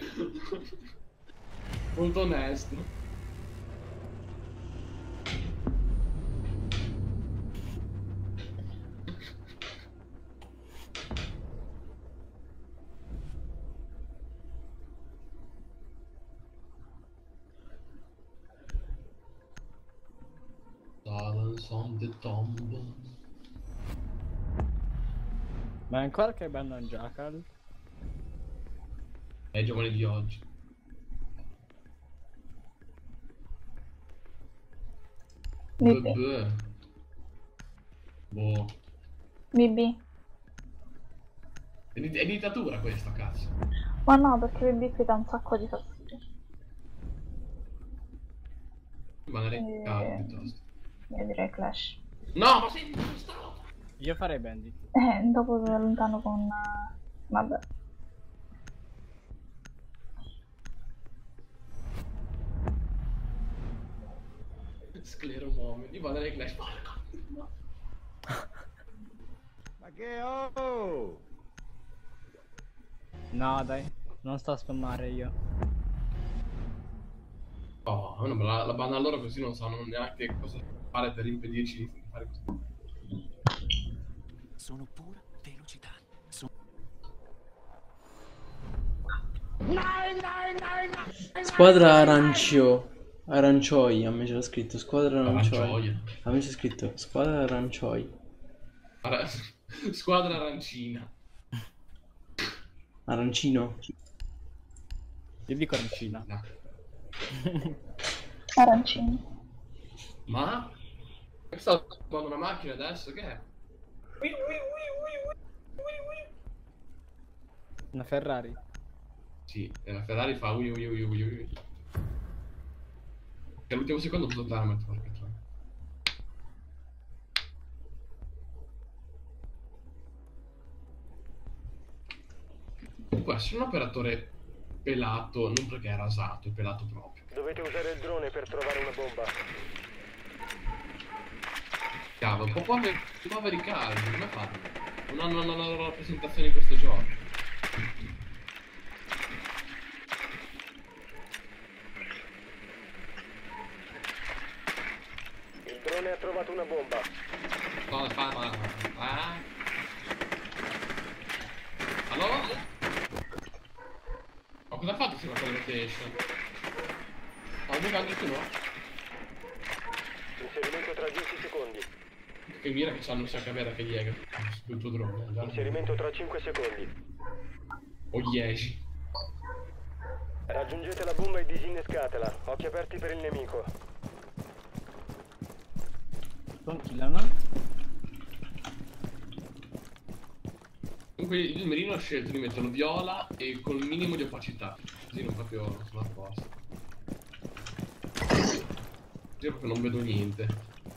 [SPEAKER 1] Molto onesto. Silence on the tomb.
[SPEAKER 2] Ma ancora che banno un Jackal?
[SPEAKER 1] È i giovani di oggi.
[SPEAKER 4] B B.
[SPEAKER 1] Beh. Boh.
[SPEAKER 4] B B.
[SPEAKER 1] È, di- è dittatura questa, cazzo.
[SPEAKER 4] Ma no, perché B B qui dà un sacco di fastidio.
[SPEAKER 1] Ma ne
[SPEAKER 4] Eh.
[SPEAKER 1] regalo piuttosto.
[SPEAKER 4] Io direi Clash.
[SPEAKER 1] No, ma senti questa roba!
[SPEAKER 2] Io farei Bandit.
[SPEAKER 4] Eh, dopo mi allontano con... Uh... Vabbè.
[SPEAKER 1] Scleromomen. Io vado nelle Clash. Porca. No.
[SPEAKER 7] Ma che oh!
[SPEAKER 2] No, dai. Non sto a spammare io.
[SPEAKER 1] Oh, no, ma la, la banna loro così non sanno neanche cosa fare per impedirci di fare così.
[SPEAKER 9] Sono pura velocità. Sono...
[SPEAKER 3] Squadra arancio. Arancioi, a me c'era scritto squadra arancioi.
[SPEAKER 1] Arancioia.
[SPEAKER 3] A me c'è scritto squadra arancioi.
[SPEAKER 1] Ara- Squadra arancina.
[SPEAKER 3] Arancino.
[SPEAKER 2] Io dico arancina.
[SPEAKER 1] No.
[SPEAKER 4] Arancini.
[SPEAKER 1] Ma? Sto trovando una macchina adesso, che è?
[SPEAKER 2] Una Ferrari.
[SPEAKER 1] Sì, e la Ferrari fa ui ui ui ui ui. Che all'ultimo secondo posso andare a mettere porca troia. Può essere un operatore pelato, non perché è rasato, è pelato proprio.
[SPEAKER 5] Dovete usare il drone per trovare una bomba.
[SPEAKER 1] Cavolo, un po' poveri, poveri caldi, come fate? Non hanno la loro rappresentazione in questo gioco.
[SPEAKER 5] Il drone ha trovato una bomba.
[SPEAKER 1] Cosa fa? Ma... Ah? Allora? Ma cosa ha fatto se la collocation? Ma dove anche tu no?
[SPEAKER 5] Inserimento tra dieci secondi.
[SPEAKER 1] Che mira che c'hanno sia avere che Jäger sul tuo drone.
[SPEAKER 5] Inserimento tra cinque secondi.
[SPEAKER 1] O dieci.
[SPEAKER 5] Raggiungete la bomba e disinnescatela. Occhi aperti per il nemico.
[SPEAKER 2] Non killano.
[SPEAKER 1] Comunque il mirino ha scelto di metterlo viola e col minimo di opacità. Così non proprio sono apposta. Così proprio non vedo niente.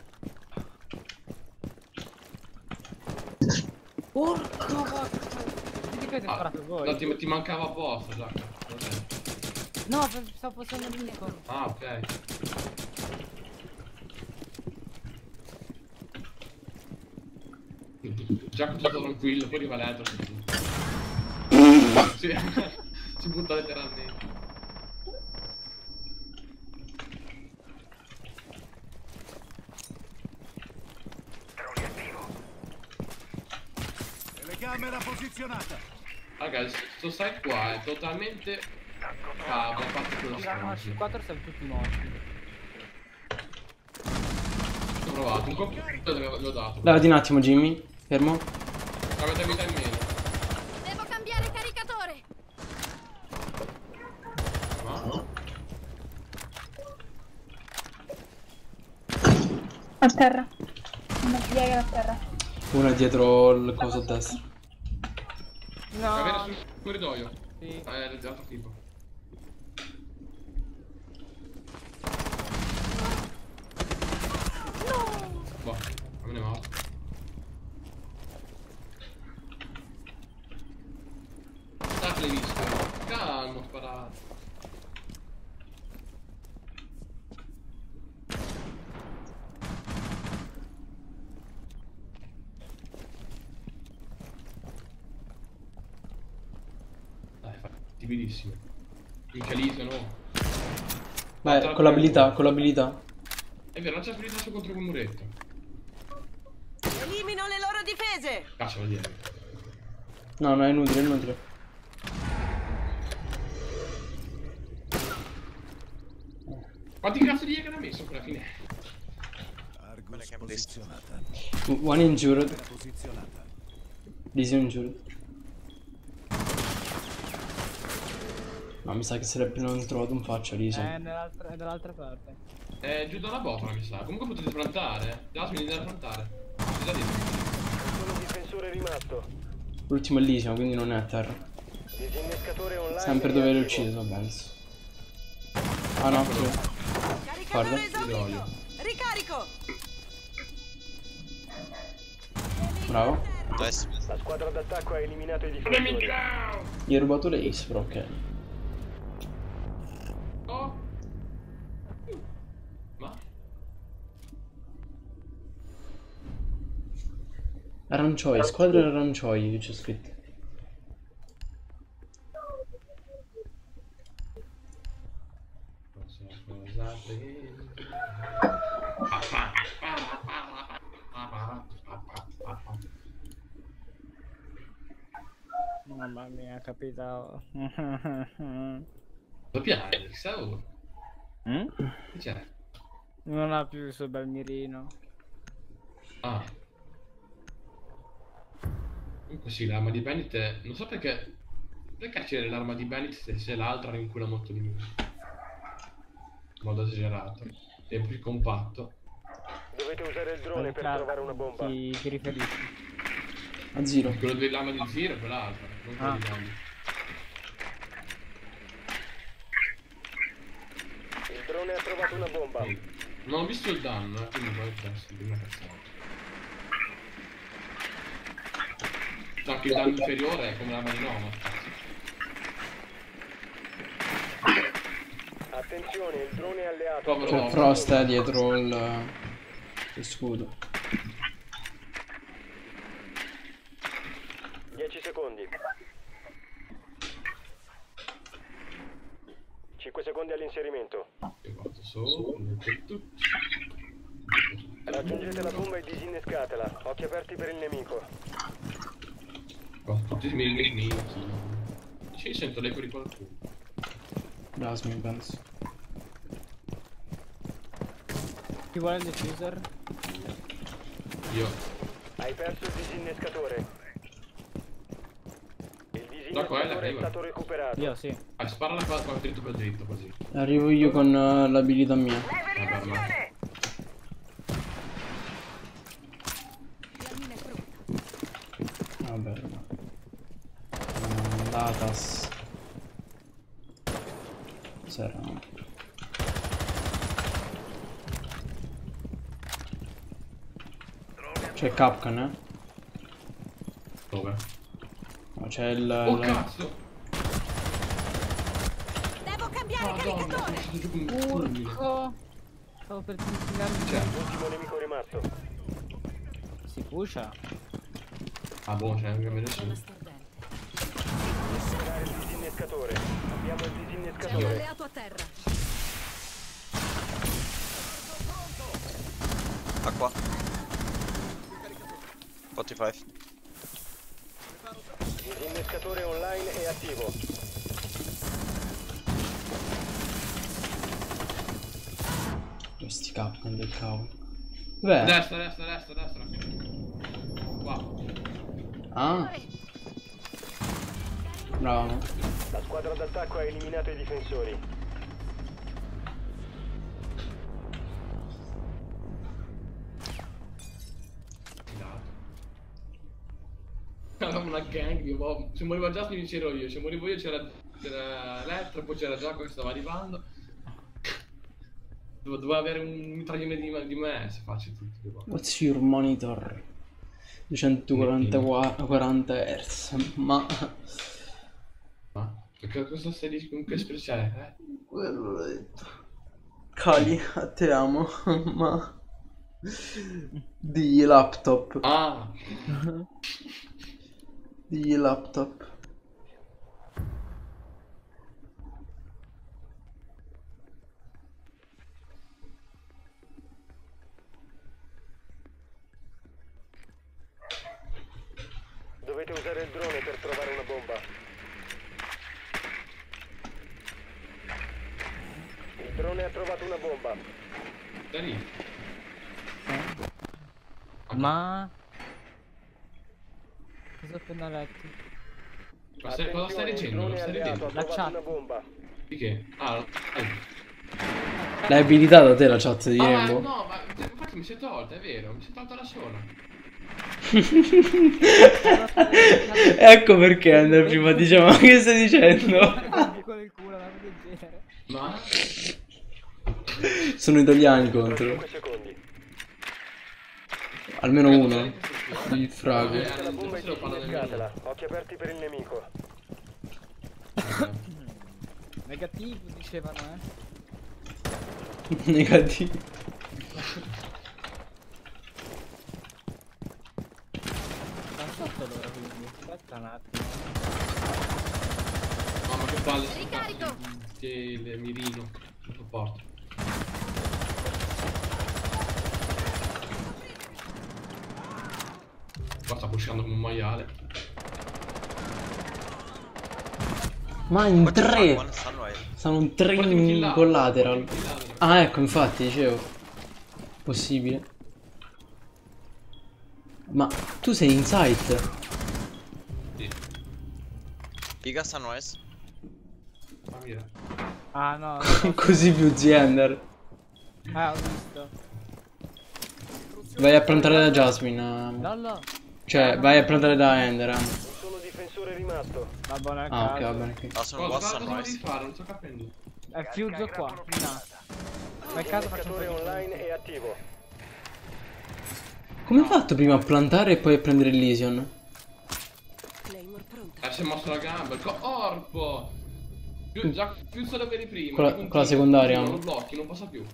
[SPEAKER 2] Porco vacca. Che avete
[SPEAKER 1] Ah,
[SPEAKER 2] sparato voi?
[SPEAKER 1] no, ti, ti mancava apposta, Giacca.
[SPEAKER 2] No, stavo passando il nemico.
[SPEAKER 1] Ah, ok. Giacca tutto tranquillo, poi arriva l'altro. Sì, si butta letteralmente.
[SPEAKER 7] Telecamera posizionata.
[SPEAKER 1] Ragazzi, sto site qua è totalmente cavo, a parte quello
[SPEAKER 2] Tirano
[SPEAKER 1] spazio.
[SPEAKER 2] C quattro, siamo tutti morti.
[SPEAKER 1] Ho provato, un colpo l'ho dato.
[SPEAKER 3] Levati un attimo, Jimmy. Fermo.
[SPEAKER 1] Avete vita in meno.
[SPEAKER 6] Devo cambiare caricatore.
[SPEAKER 1] No?
[SPEAKER 4] A terra. Una piega a terra.
[SPEAKER 3] Uno è dietro il coso a destra.
[SPEAKER 1] Avere
[SPEAKER 2] No.
[SPEAKER 1] sul corridoio.
[SPEAKER 2] Sì.
[SPEAKER 1] Eh, è già tipo. Boh, me ne vado. Dai, l'hai visto. Calmo, sparato. Dai, fattibilissimo. Minchia Lisa, no.
[SPEAKER 3] Vai, con l'abilità, con l'abilità.
[SPEAKER 1] È vero, non c'è spirito su contro quel muretto.
[SPEAKER 6] Elimino le loro difese.
[SPEAKER 1] Caccialo dietro.
[SPEAKER 3] No, no, è inutile, è inutile.
[SPEAKER 1] Quanti cazzo di che l'ha messo quella fine?
[SPEAKER 7] Argus posizionata.
[SPEAKER 3] One injured.
[SPEAKER 7] Posizionata.
[SPEAKER 3] Lisi injured. No, mi sa che sarebbe appena trovato un faccia Lisi.
[SPEAKER 2] È nell'altra, è dall'altra parte.
[SPEAKER 1] È giù dalla botola mi sa. Comunque potete plantare. Jasmine deve plantare. Già dentro.
[SPEAKER 5] Solo difensore rimasto.
[SPEAKER 3] L'ultimo è Lisi, ma quindi non è a terra.
[SPEAKER 5] Disinnescatore online.
[SPEAKER 3] Sempre dove l'ho ucciso, penso. Ah no, sì. Guarda.
[SPEAKER 6] Caricatore esaurito. Ricarico.
[SPEAKER 3] Bravo.
[SPEAKER 5] La squadra d'attacco ha eliminato i difensori.
[SPEAKER 3] Gli ho rubato l'ace, però ok.
[SPEAKER 1] Oh. Ma?
[SPEAKER 3] Arancioi, squadra arancioi, c'è scritto.
[SPEAKER 1] Non so cosa prendere.
[SPEAKER 2] Mamma mia, capito.
[SPEAKER 1] Lo piani, chissà uno.
[SPEAKER 2] Mm?
[SPEAKER 1] Che c'è?
[SPEAKER 2] Non ha più il suo bel mirino.
[SPEAKER 1] Ah. Comunque sì, l'arma di Bennett è... Non so perché... Perché c'è l'arma di Bennett se, se l'altra rincula molto di meno. In modo esagerato. È più compatto.
[SPEAKER 5] Dovete usare il drone per trovare una bomba.
[SPEAKER 2] Chi, chi riferisci?
[SPEAKER 3] A zero.
[SPEAKER 1] Quello dell'arma di Zero è quell'altra. Non quello
[SPEAKER 2] Ah.
[SPEAKER 1] di Bennett.
[SPEAKER 5] Il drone ha trovato una bomba.
[SPEAKER 1] Non ho visto il danno, eh, quindi poi adesso una cazzata. Già che il danno inferiore è come l'arma di Noma.
[SPEAKER 5] Attenzione, il drone è alleato.
[SPEAKER 1] Povero
[SPEAKER 3] C'è
[SPEAKER 1] Noma.
[SPEAKER 3] Frost è dietro il, il scudo.
[SPEAKER 5] dieci secondi. cinque secondi all'inserimento.
[SPEAKER 1] Che fatto solo.
[SPEAKER 5] Raggiungete la bomba e disinnescatela. Occhi aperti per il nemico.
[SPEAKER 1] Qua, tutti i miei nemici. Sì, sento l'eco di qualcuno.
[SPEAKER 3] Jasmine, penso.
[SPEAKER 2] Chi vuole il diffuser?
[SPEAKER 1] Io.
[SPEAKER 5] Hai perso il disinnescatore. Il
[SPEAKER 1] Da qua è la
[SPEAKER 5] Disinnescatore è
[SPEAKER 1] prima.
[SPEAKER 5] stato recuperato.
[SPEAKER 2] Io sì.
[SPEAKER 1] Ah, sparala qua, qua dritto per dritto così.
[SPEAKER 3] Arrivo io con uh, l'abilità mia.
[SPEAKER 1] Vabbè, ma...
[SPEAKER 3] Vabbè, no. Mandatas. C'era. C'è Capcan, eh?
[SPEAKER 1] Dove?
[SPEAKER 3] No, c'è il...
[SPEAKER 1] Oh
[SPEAKER 3] il-
[SPEAKER 1] cazzo!
[SPEAKER 6] Devo cambiare
[SPEAKER 1] Madonna,
[SPEAKER 6] caricatore.
[SPEAKER 1] sono uscito giù come un fulmine.
[SPEAKER 2] Urco. Stavo per tirarmi.
[SPEAKER 1] Cioè,
[SPEAKER 5] Ultimo nemico rimasto.
[SPEAKER 2] Si pusha.
[SPEAKER 1] ah boh, c'è anche me nessuno.
[SPEAKER 5] Attivare il disinnescatore. Abbiamo il
[SPEAKER 6] C'è un
[SPEAKER 5] disinnescatore.
[SPEAKER 6] alleato a terra.
[SPEAKER 10] Acqua. quarantacinque.
[SPEAKER 5] Disinnescatore online è attivo.
[SPEAKER 3] Questi Capcan del cavolo. Dov'è?
[SPEAKER 1] Destra, destra, destra, destra. Qua.
[SPEAKER 3] Ah. Bravo.
[SPEAKER 5] La squadra d'attacco ha eliminato i difensori.
[SPEAKER 1] Avevamo una gang, io, boh, se moriva già mi c'ero io, se morivo io c'era Elettra, poi c'era già che stava arrivando. Dove- Doveva avere un mitraglione di me, di me se faccio tutto qua.
[SPEAKER 3] What's your monitor? duecentoquaranta hertz. Ma...
[SPEAKER 1] Ma perché cosa stai dicendo? Con che espressione? Eh?
[SPEAKER 3] Quello l'ho detto. Cali, a te amo, ma... Di laptop.
[SPEAKER 1] Ah!
[SPEAKER 3] Di laptop.
[SPEAKER 5] Dovete usare il drone per trovare una bomba. Il drone ha trovato una bomba.
[SPEAKER 1] Da lì.
[SPEAKER 2] Ma... Cosa ho appena letto?
[SPEAKER 1] Ma stai, cosa stai
[SPEAKER 5] Attenzione, il
[SPEAKER 1] dicendo?
[SPEAKER 5] drone
[SPEAKER 1] Lo stai
[SPEAKER 5] alleato ha
[SPEAKER 1] ridendo?
[SPEAKER 5] trovato
[SPEAKER 2] chat.
[SPEAKER 5] una bomba.
[SPEAKER 1] Di che? Ah, dai.
[SPEAKER 3] L'hai abilitata te la chat di
[SPEAKER 1] Ah,
[SPEAKER 3] Rainbow?
[SPEAKER 1] no, ma infatti mi si è tolta, è vero, mi si è tolta da sola.
[SPEAKER 3] Ecco perché Ender prima diceva ma che stai dicendo?
[SPEAKER 2] Con il culo, una roba del genere.
[SPEAKER 1] Ma?
[SPEAKER 3] Sono italiani contro.
[SPEAKER 5] cinque secondi.
[SPEAKER 3] Almeno uno. Il frago.
[SPEAKER 1] Eh,
[SPEAKER 5] La bomba è
[SPEAKER 1] adesso lo fanno nel
[SPEAKER 5] disinnescatela. Occhi aperti per il nemico.
[SPEAKER 2] Negativo dicevano, eh.
[SPEAKER 3] Negativo.
[SPEAKER 2] Stanno sotto loro quindi. Aspetta un attimo.
[SPEAKER 1] Mamma che palle.
[SPEAKER 6] Ricarico.
[SPEAKER 1] Che il mirino. Non sopporto. Qua sta pushando come un maiale.
[SPEAKER 3] Ma in
[SPEAKER 10] What the fuck,
[SPEAKER 3] tre.
[SPEAKER 10] one sunrise.
[SPEAKER 3] Sono in tre
[SPEAKER 1] Guardami chi
[SPEAKER 3] in
[SPEAKER 1] là,
[SPEAKER 3] collateral.
[SPEAKER 1] guardami chi là.
[SPEAKER 3] Ah ecco infatti dicevo. Possibile. Ma tu sei in sight.
[SPEAKER 1] Sì,
[SPEAKER 10] Giga sunrise.
[SPEAKER 1] ma mira.
[SPEAKER 2] Ah no,
[SPEAKER 3] Così più Zender.
[SPEAKER 2] ah ho visto.
[SPEAKER 3] Vai a plantare da Jasmine. eh.
[SPEAKER 2] Lollo.
[SPEAKER 3] Cioè vai a plantare da Ender. eh.
[SPEAKER 5] Un solo difensore rimasto.
[SPEAKER 2] Va buona
[SPEAKER 3] Ah ok
[SPEAKER 2] casa.
[SPEAKER 3] va bene. ok.
[SPEAKER 10] Ah, sono
[SPEAKER 1] Cosa,
[SPEAKER 10] qua
[SPEAKER 1] cosa devi
[SPEAKER 10] sunrise.
[SPEAKER 1] fare? Non sto capendo.
[SPEAKER 2] È chiuso qua. No. Ma caso faccio un po'
[SPEAKER 5] Disinnescatore
[SPEAKER 2] di
[SPEAKER 5] online è attivo.
[SPEAKER 3] Come hai fatto prima a plantare e poi a prendere il Lesion?
[SPEAKER 6] Claymore pronta.
[SPEAKER 1] Eh, si è mosso la gamba. Il corpo! Più, già più solo per i primi.
[SPEAKER 3] Con la-
[SPEAKER 1] continua,
[SPEAKER 3] con la secondaria.
[SPEAKER 1] continua, Non lo blocchi, non passa più.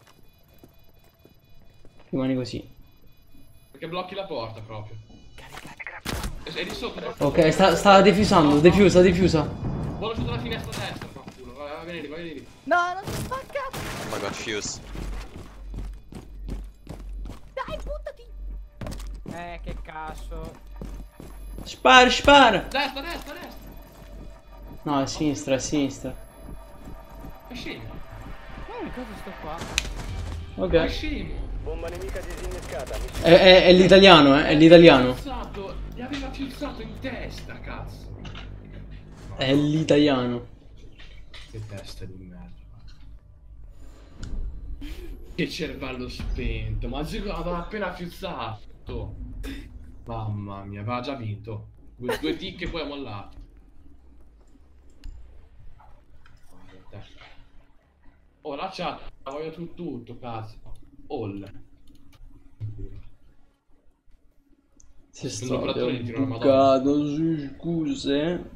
[SPEAKER 3] Rimani così.
[SPEAKER 1] Perché blocchi la porta proprio. E sei di sotto.
[SPEAKER 3] Ok, sta, sta defusando, defusa, defusa.
[SPEAKER 1] Volo sotto la finestra destra, fa culo. Vai, vai, vieni lì, vai, vieni lì.
[SPEAKER 2] No, non si spacca!
[SPEAKER 10] Oh my god, fuse.
[SPEAKER 6] Dai, buttati.
[SPEAKER 2] Eh, che cazzo.
[SPEAKER 3] Spara, spara!
[SPEAKER 1] Destra, destra, destra.
[SPEAKER 3] No, è a sinistra, è a sinistra.
[SPEAKER 1] È scemo.
[SPEAKER 2] Eh, cosa sto qua?
[SPEAKER 1] È
[SPEAKER 3] Ok.
[SPEAKER 1] scemo.
[SPEAKER 5] Bomba nemica disinnescata. Missione
[SPEAKER 3] È, è- è l'italiano, eh, è l'italiano.
[SPEAKER 1] Gli aveva filzato in testa, cazzo.
[SPEAKER 3] È l'italiano.
[SPEAKER 1] Che testa di merda. Che cervello spento. Ma Zico aveva appena fiuzzato. Mamma mia, aveva già vinto. Due, due tic e poi ha mollato. Oh, la chat, la voglio su tutto, cazzo. All.
[SPEAKER 3] Si sta
[SPEAKER 1] L'operatore gli tira la madonna.
[SPEAKER 3] bucato su, scuse.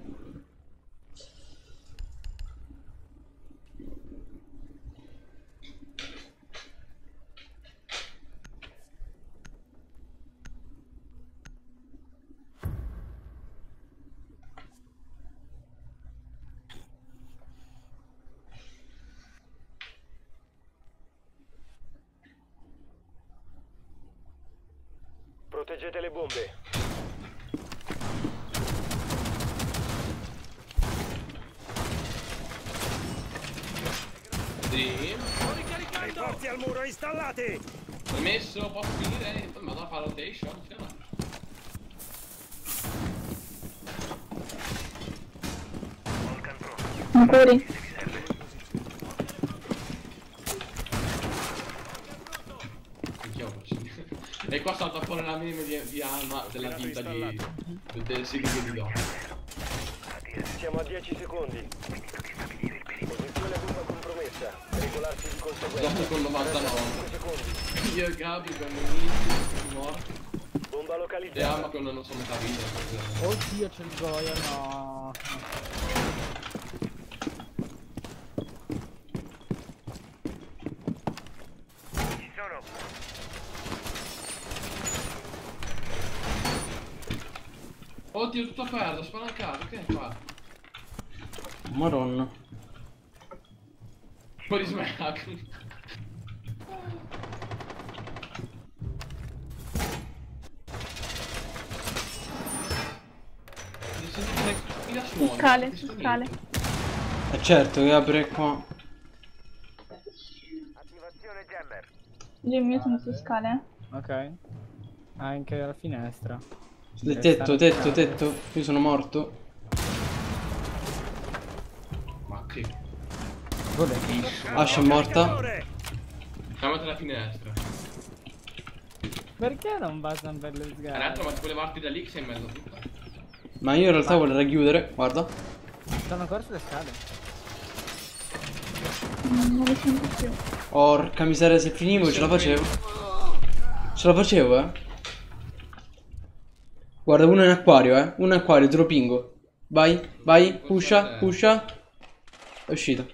[SPEAKER 5] Proteggete le bombe.
[SPEAKER 1] Sì.
[SPEAKER 5] Riporti al muro installati.
[SPEAKER 1] Hai messo, posso finire? Ma da fare rotation? Sì, no.
[SPEAKER 4] Ancora?
[SPEAKER 1] E qua salta fuori la meme di, di Alma della vita di, del segreto di Don.
[SPEAKER 5] Siamo a dieci secondi. Posizione bomba compromessa. Regolarsi di conseguenza.
[SPEAKER 1] Dopo con novantanove.
[SPEAKER 5] cinque secondi.
[SPEAKER 1] Io e Gabi con i morti.
[SPEAKER 5] Bomba
[SPEAKER 1] E
[SPEAKER 5] localizzata.
[SPEAKER 1] Alma con non so metà vita.
[SPEAKER 2] Oddio, c'è il Goya, no.
[SPEAKER 5] Ci sono.
[SPEAKER 1] Oddio, tutto aperto, spalancato, che fa?
[SPEAKER 3] Madonna.
[SPEAKER 1] Un po' di smack.
[SPEAKER 4] Su scale, su scale.
[SPEAKER 3] E certo che apre qua.
[SPEAKER 5] Attivazione jammer.
[SPEAKER 4] Io mio sono su scale.
[SPEAKER 2] Ok. Anche la finestra.
[SPEAKER 3] Del tetto, tetto, tetto. Io sono morto.
[SPEAKER 1] Ma che...
[SPEAKER 3] Ascia è morta.
[SPEAKER 1] Chiamate la finestra.
[SPEAKER 2] Perché non basta un bello
[SPEAKER 1] Tra
[SPEAKER 2] sgame?
[SPEAKER 1] l'altro, ma ti volevarti da lì che sei in mezzo a tutto.
[SPEAKER 3] Ma io in realtà vorrei chiudere, guarda.
[SPEAKER 2] Sono ancora sulle scale.
[SPEAKER 4] Non lo sento più.
[SPEAKER 3] Porca miseria, se finivo ce la facevo. Ce la facevo, eh. Guarda, uno in acquario, eh. Uno in acquario, te lo pingo. Vai, vai, pusha, pusha. È uscito.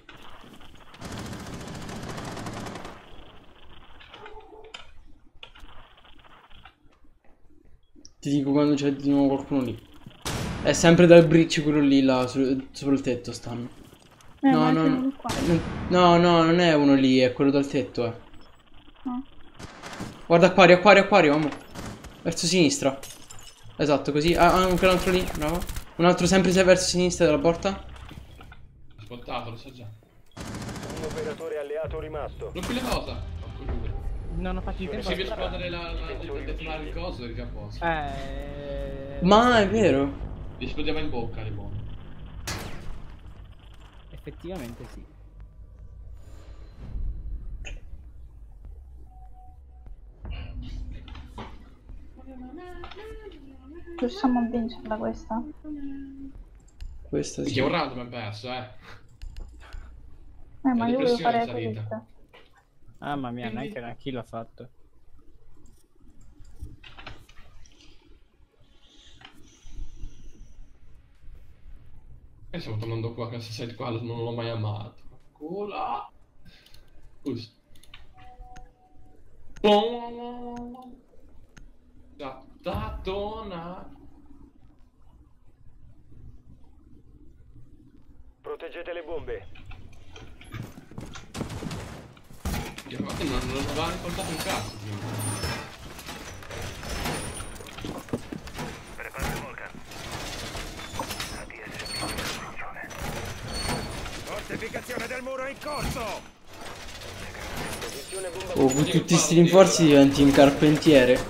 [SPEAKER 3] Ti dico quando c'è di nuovo qualcuno lì. È sempre dal bridge quello lì, là, su- sopra il tetto stanno.
[SPEAKER 4] Eh,
[SPEAKER 3] No,
[SPEAKER 4] ma
[SPEAKER 3] no,
[SPEAKER 4] c'è
[SPEAKER 3] no.
[SPEAKER 4] uno qua.
[SPEAKER 3] No, no, non è uno lì, è quello dal tetto, eh.
[SPEAKER 4] No.
[SPEAKER 3] Guarda, acquario, acquario, acquario, uomo. Verso sinistra. Esatto, così. Ah, ah, anche un altro lì, bravo. Un altro sempre se verso sinistra della porta.
[SPEAKER 1] Spottato, lo so già.
[SPEAKER 5] Un operatore alleato rimasto.
[SPEAKER 1] Non più le cosa.
[SPEAKER 2] Non ho fatto il tempo.
[SPEAKER 1] Se
[SPEAKER 2] a
[SPEAKER 1] devi
[SPEAKER 2] sparare.
[SPEAKER 1] esplodere la, la, la, detonare il coso, eri già a posto.
[SPEAKER 2] Eh.
[SPEAKER 3] Ma è vero.
[SPEAKER 1] Gli esplodeva in bocca, le buone.
[SPEAKER 2] Effettivamente sì.
[SPEAKER 4] Riusciamo a vincerla questa?
[SPEAKER 3] Questa
[SPEAKER 1] Sì,
[SPEAKER 3] sì.
[SPEAKER 1] è un round abbiamo perso, eh.
[SPEAKER 4] Eh, ma
[SPEAKER 1] La
[SPEAKER 4] io volevo
[SPEAKER 1] depressione
[SPEAKER 4] fare
[SPEAKER 1] è salita.
[SPEAKER 4] questa.
[SPEAKER 2] Mamma mia, neanche una kill ha fatto.
[SPEAKER 1] E stiamo tornando qua, che se sei qua non l'ho mai amato. Cola. Scusa. Tatona.
[SPEAKER 5] Proteggete le bombe.
[SPEAKER 1] Io infatti non, non aveva ricordato un cazzo prima.
[SPEAKER 5] Prepara il Volcan. A D S P in funzione. Fortificazione del muro in corso. Posizione bomba.
[SPEAKER 3] Oh, con tutti sti rinforzi diventi un carpentiere.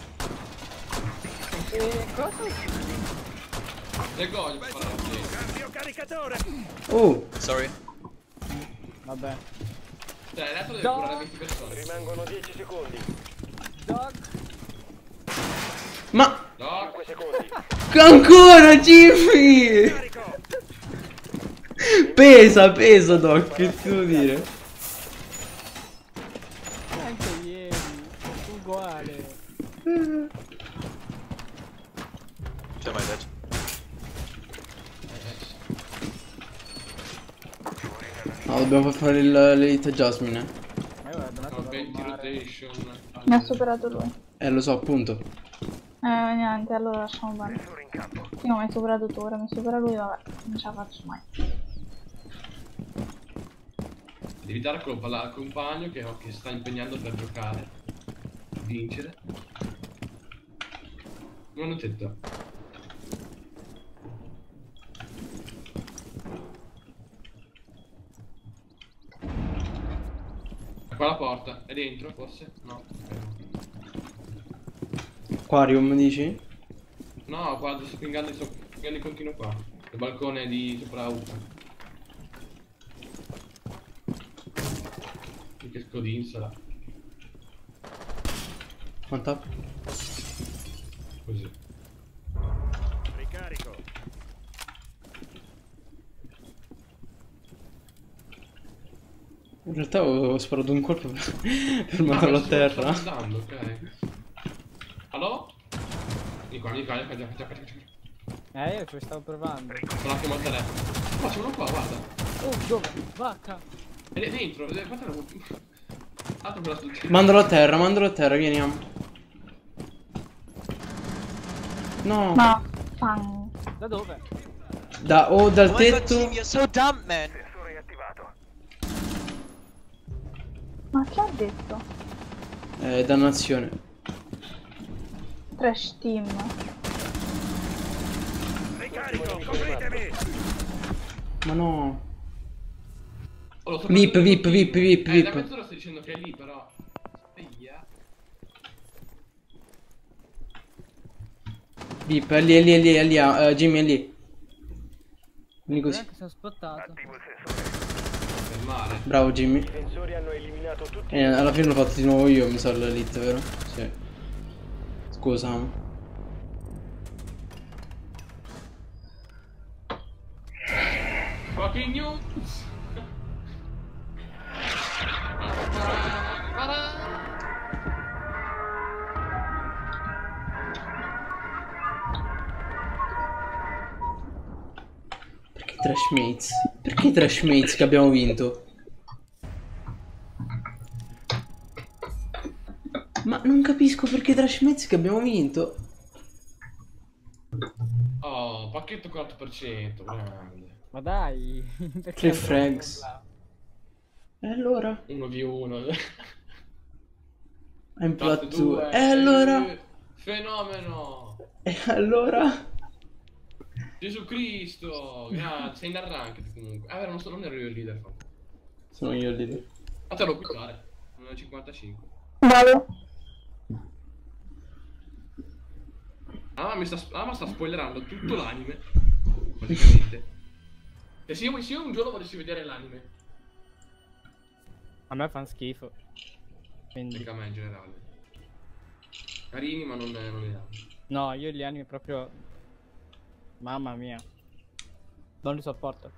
[SPEAKER 2] E cosa?
[SPEAKER 1] Le goglio per fare la
[SPEAKER 7] Ricaricatore!
[SPEAKER 3] Oh,
[SPEAKER 10] Sorry.
[SPEAKER 2] Vabbè.
[SPEAKER 1] Cioè, l'altro deve
[SPEAKER 2] Dog.
[SPEAKER 1] curare venti persone.
[SPEAKER 5] Rimangono dieci secondi.
[SPEAKER 2] Dog.
[SPEAKER 3] ma
[SPEAKER 1] No,
[SPEAKER 5] cinque secondi.
[SPEAKER 3] ancora Jimmy! Pesa, pesa, Doc, che ti devo dire?
[SPEAKER 2] Anche ieri. Uguale.
[SPEAKER 10] C'è mai dead.
[SPEAKER 3] No, dobbiamo fare il- l'elite Jasmine.
[SPEAKER 2] Ma io guarda,
[SPEAKER 1] no, venti rotation.
[SPEAKER 4] Mi ha superato lui.
[SPEAKER 3] Eh, lo so, appunto.
[SPEAKER 4] Eh, niente, allora lasciamo fare. Io mi hai superato tu, ora mi supera lui, vabbè, non ce la faccio mai.
[SPEAKER 1] Devi dare colpa al compagno che, che sta impegnando per giocare. Vincere. Non ho detto. Qua la porta, è dentro forse? No.
[SPEAKER 3] Aquarium, dici?
[SPEAKER 1] No, qua sto pingando, sto pingando in continuo qua. Il balcone di sopra U. Che scodinzola.
[SPEAKER 3] Quanta?
[SPEAKER 1] Così.
[SPEAKER 7] Ricarico.
[SPEAKER 3] In realtà ho sparato un colpo per, per mandarlo
[SPEAKER 1] Ah,
[SPEAKER 3] a terra.
[SPEAKER 1] sto andando, ok. Allo? Di qua, di qua, di qua, di qua, di qua, di qua.
[SPEAKER 2] Eh, io ci stavo provando.
[SPEAKER 1] Sono un attimo al telefono. Qua c'è uno qua, guarda.
[SPEAKER 2] Oh, dove? Vacca.
[SPEAKER 1] È lì dentro, guarda la. Altro quella sul cielo.
[SPEAKER 3] Mandalo a terra, mandalo a terra, vieniamo. No.
[SPEAKER 4] Ma, fan.
[SPEAKER 2] Da dove?
[SPEAKER 3] Da, o dal
[SPEAKER 10] Oh my god,
[SPEAKER 3] tetto.
[SPEAKER 10] team, you're so dumb, man.
[SPEAKER 4] Ma che ha detto?
[SPEAKER 3] Eh, dannazione.
[SPEAKER 4] Trash team.
[SPEAKER 7] Ricarico, copritemi!
[SPEAKER 3] Ma no.
[SPEAKER 1] Oh, lo sto
[SPEAKER 3] Vip,
[SPEAKER 1] facendo
[SPEAKER 3] vip,
[SPEAKER 1] con
[SPEAKER 3] vip,
[SPEAKER 1] team.
[SPEAKER 3] vip,
[SPEAKER 1] Eh,
[SPEAKER 3] vip.
[SPEAKER 1] da mezz'ora stai dicendo che è lì, però. Via.
[SPEAKER 3] Vip, è lì, è lì, è lì, è lì, ah, eh, Jimmy è lì. Vieni così.
[SPEAKER 2] Neanche sono spottato.
[SPEAKER 1] Per male.
[SPEAKER 3] Bravo Jimmy.
[SPEAKER 5] I difensori hanno eliminato tutti.
[SPEAKER 3] E alla fine l'ho fatto di nuovo io, mi sa l'elite, vero? Sì. Scusa. Amo.
[SPEAKER 1] Fucking news.
[SPEAKER 3] Perché Trash Mates? Perché Trash Mates che abbiamo vinto? Ma non capisco perché Trash Mates che abbiamo vinto.
[SPEAKER 1] Oh, pacchetto quaranta per cento, grande.
[SPEAKER 2] Ma dai. Perché
[SPEAKER 3] Tre
[SPEAKER 2] andrò
[SPEAKER 3] frags.
[SPEAKER 2] là?
[SPEAKER 3] E allora?
[SPEAKER 1] uno vu uno.
[SPEAKER 3] I'm
[SPEAKER 1] Plat
[SPEAKER 3] plat due. E allora?
[SPEAKER 1] Fenomeno.
[SPEAKER 3] E allora?
[SPEAKER 1] Gesù Cristo. Grazie, sei in arrancate comunque. Ah, vero, non, so, non ero io il leader. fa.
[SPEAKER 3] Sono io lì.
[SPEAKER 1] Ma te lo quittare. Non è cinquantacinque.
[SPEAKER 4] Vado.
[SPEAKER 1] Ah, ma mi sta, ah, ma sta spoilerando tutto l'anime. Praticamente. E se io, se io un giorno volessi vedere l'anime.
[SPEAKER 2] A me fanno schifo. Quindi.
[SPEAKER 1] Dica a me in generale. Carini, ma non, non li amo.
[SPEAKER 2] No, io gli anime proprio. Mamma mia. Non li sopporto.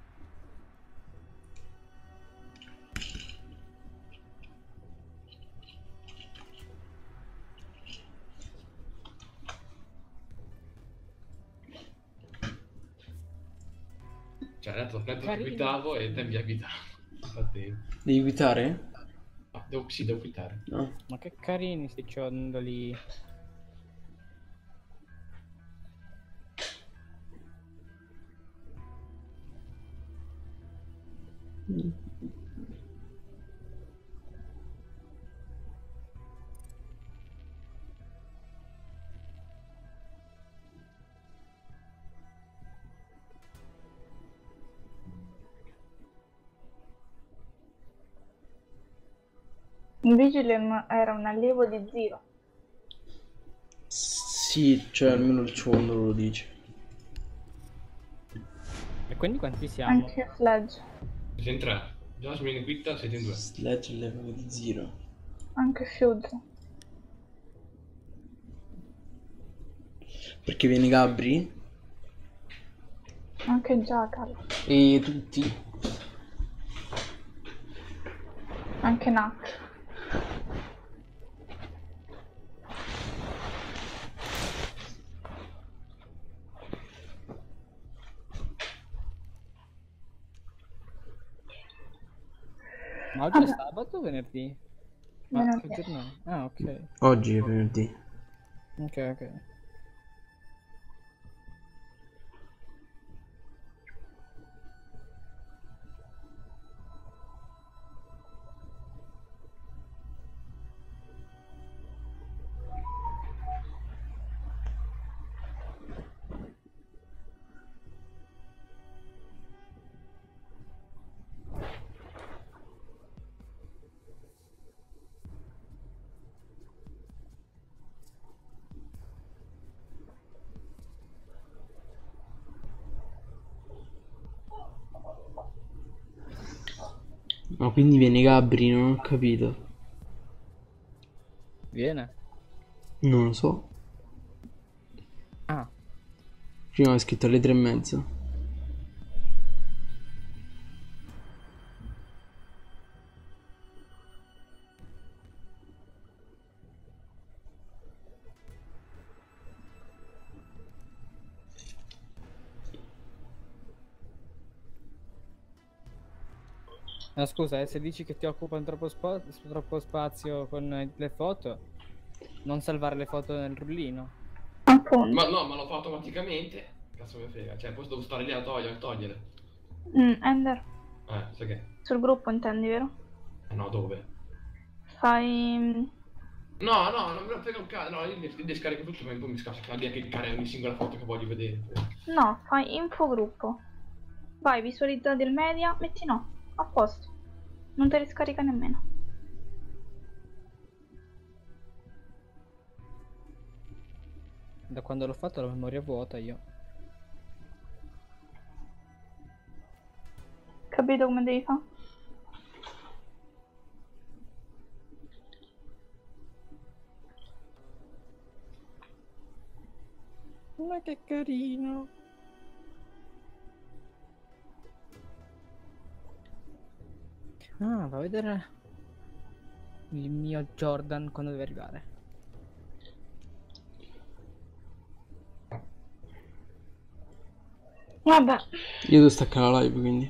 [SPEAKER 1] Cioè, ha detto, aspetta, ti
[SPEAKER 2] Carini.
[SPEAKER 1] quittavo e te mi abitavo. Infatti.
[SPEAKER 3] Devi guidare?
[SPEAKER 1] Ah, devo, sì, devo quittare.
[SPEAKER 3] No.
[SPEAKER 2] Ma che carini sti ciondoli.
[SPEAKER 4] Vigilem era un allievo di Zero.
[SPEAKER 3] Sì, cioè almeno il ciondo lo dice.
[SPEAKER 2] E E quindi quanti siamo?
[SPEAKER 4] Anche Sledge.
[SPEAKER 1] Siete in tre. Jasmine e Quitta siete in due.
[SPEAKER 3] Sledge level di zero.
[SPEAKER 4] Anche Fuse.
[SPEAKER 3] Perché viene Gabri?
[SPEAKER 4] Anche Jackal.
[SPEAKER 3] E tutti.
[SPEAKER 4] Anche Nak.
[SPEAKER 2] Ma oggi è
[SPEAKER 4] Vabbè.
[SPEAKER 2] sabato o venerdì? Ma
[SPEAKER 4] Venerdì.
[SPEAKER 2] che giorno è? Ah, ok.
[SPEAKER 3] Oggi è venerdì.
[SPEAKER 2] Ok, ok.
[SPEAKER 3] Ma quindi viene Gabri, non ho capito.
[SPEAKER 2] Viene?
[SPEAKER 3] Non lo so.
[SPEAKER 2] Ah,
[SPEAKER 3] Prima ho scritto alle tre e mezza.
[SPEAKER 2] no, scusa, eh, se dici che ti occupano troppo, spa- troppo spazio con eh, le foto, non salvare le foto nel rullino.
[SPEAKER 4] Appunto.
[SPEAKER 1] Ma no, ma lo fa automaticamente. Cazzo mi frega. Cioè, poi devo stare lì a togliere, a togliere.
[SPEAKER 4] Mm, Ender.
[SPEAKER 1] Eh, sai che?
[SPEAKER 4] Sul gruppo intendi, vero?
[SPEAKER 1] Eh no, dove?
[SPEAKER 4] Fai...
[SPEAKER 1] No, no, non me lo frega un cazzo. No, io li li descarico tutto, ma poi mi scasca via che carica ogni singola foto che voglio vedere.
[SPEAKER 4] No, fai infogruppo. Vai, visualizzate il media, metti no. A posto. Non te li scarica nemmeno.
[SPEAKER 2] Da quando l'ho fatto la memoria vuota io.
[SPEAKER 4] Capito come devi fare?
[SPEAKER 2] Ma che carino. Ah, va a vedere il mio Jordan quando deve arrivare.
[SPEAKER 4] Vabbè.
[SPEAKER 3] Io devo staccare la live, quindi.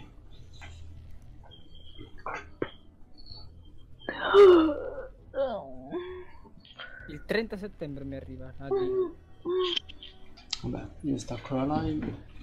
[SPEAKER 2] Il trenta settembre mi arriva. Addio.
[SPEAKER 3] Vabbè, io stacco la live.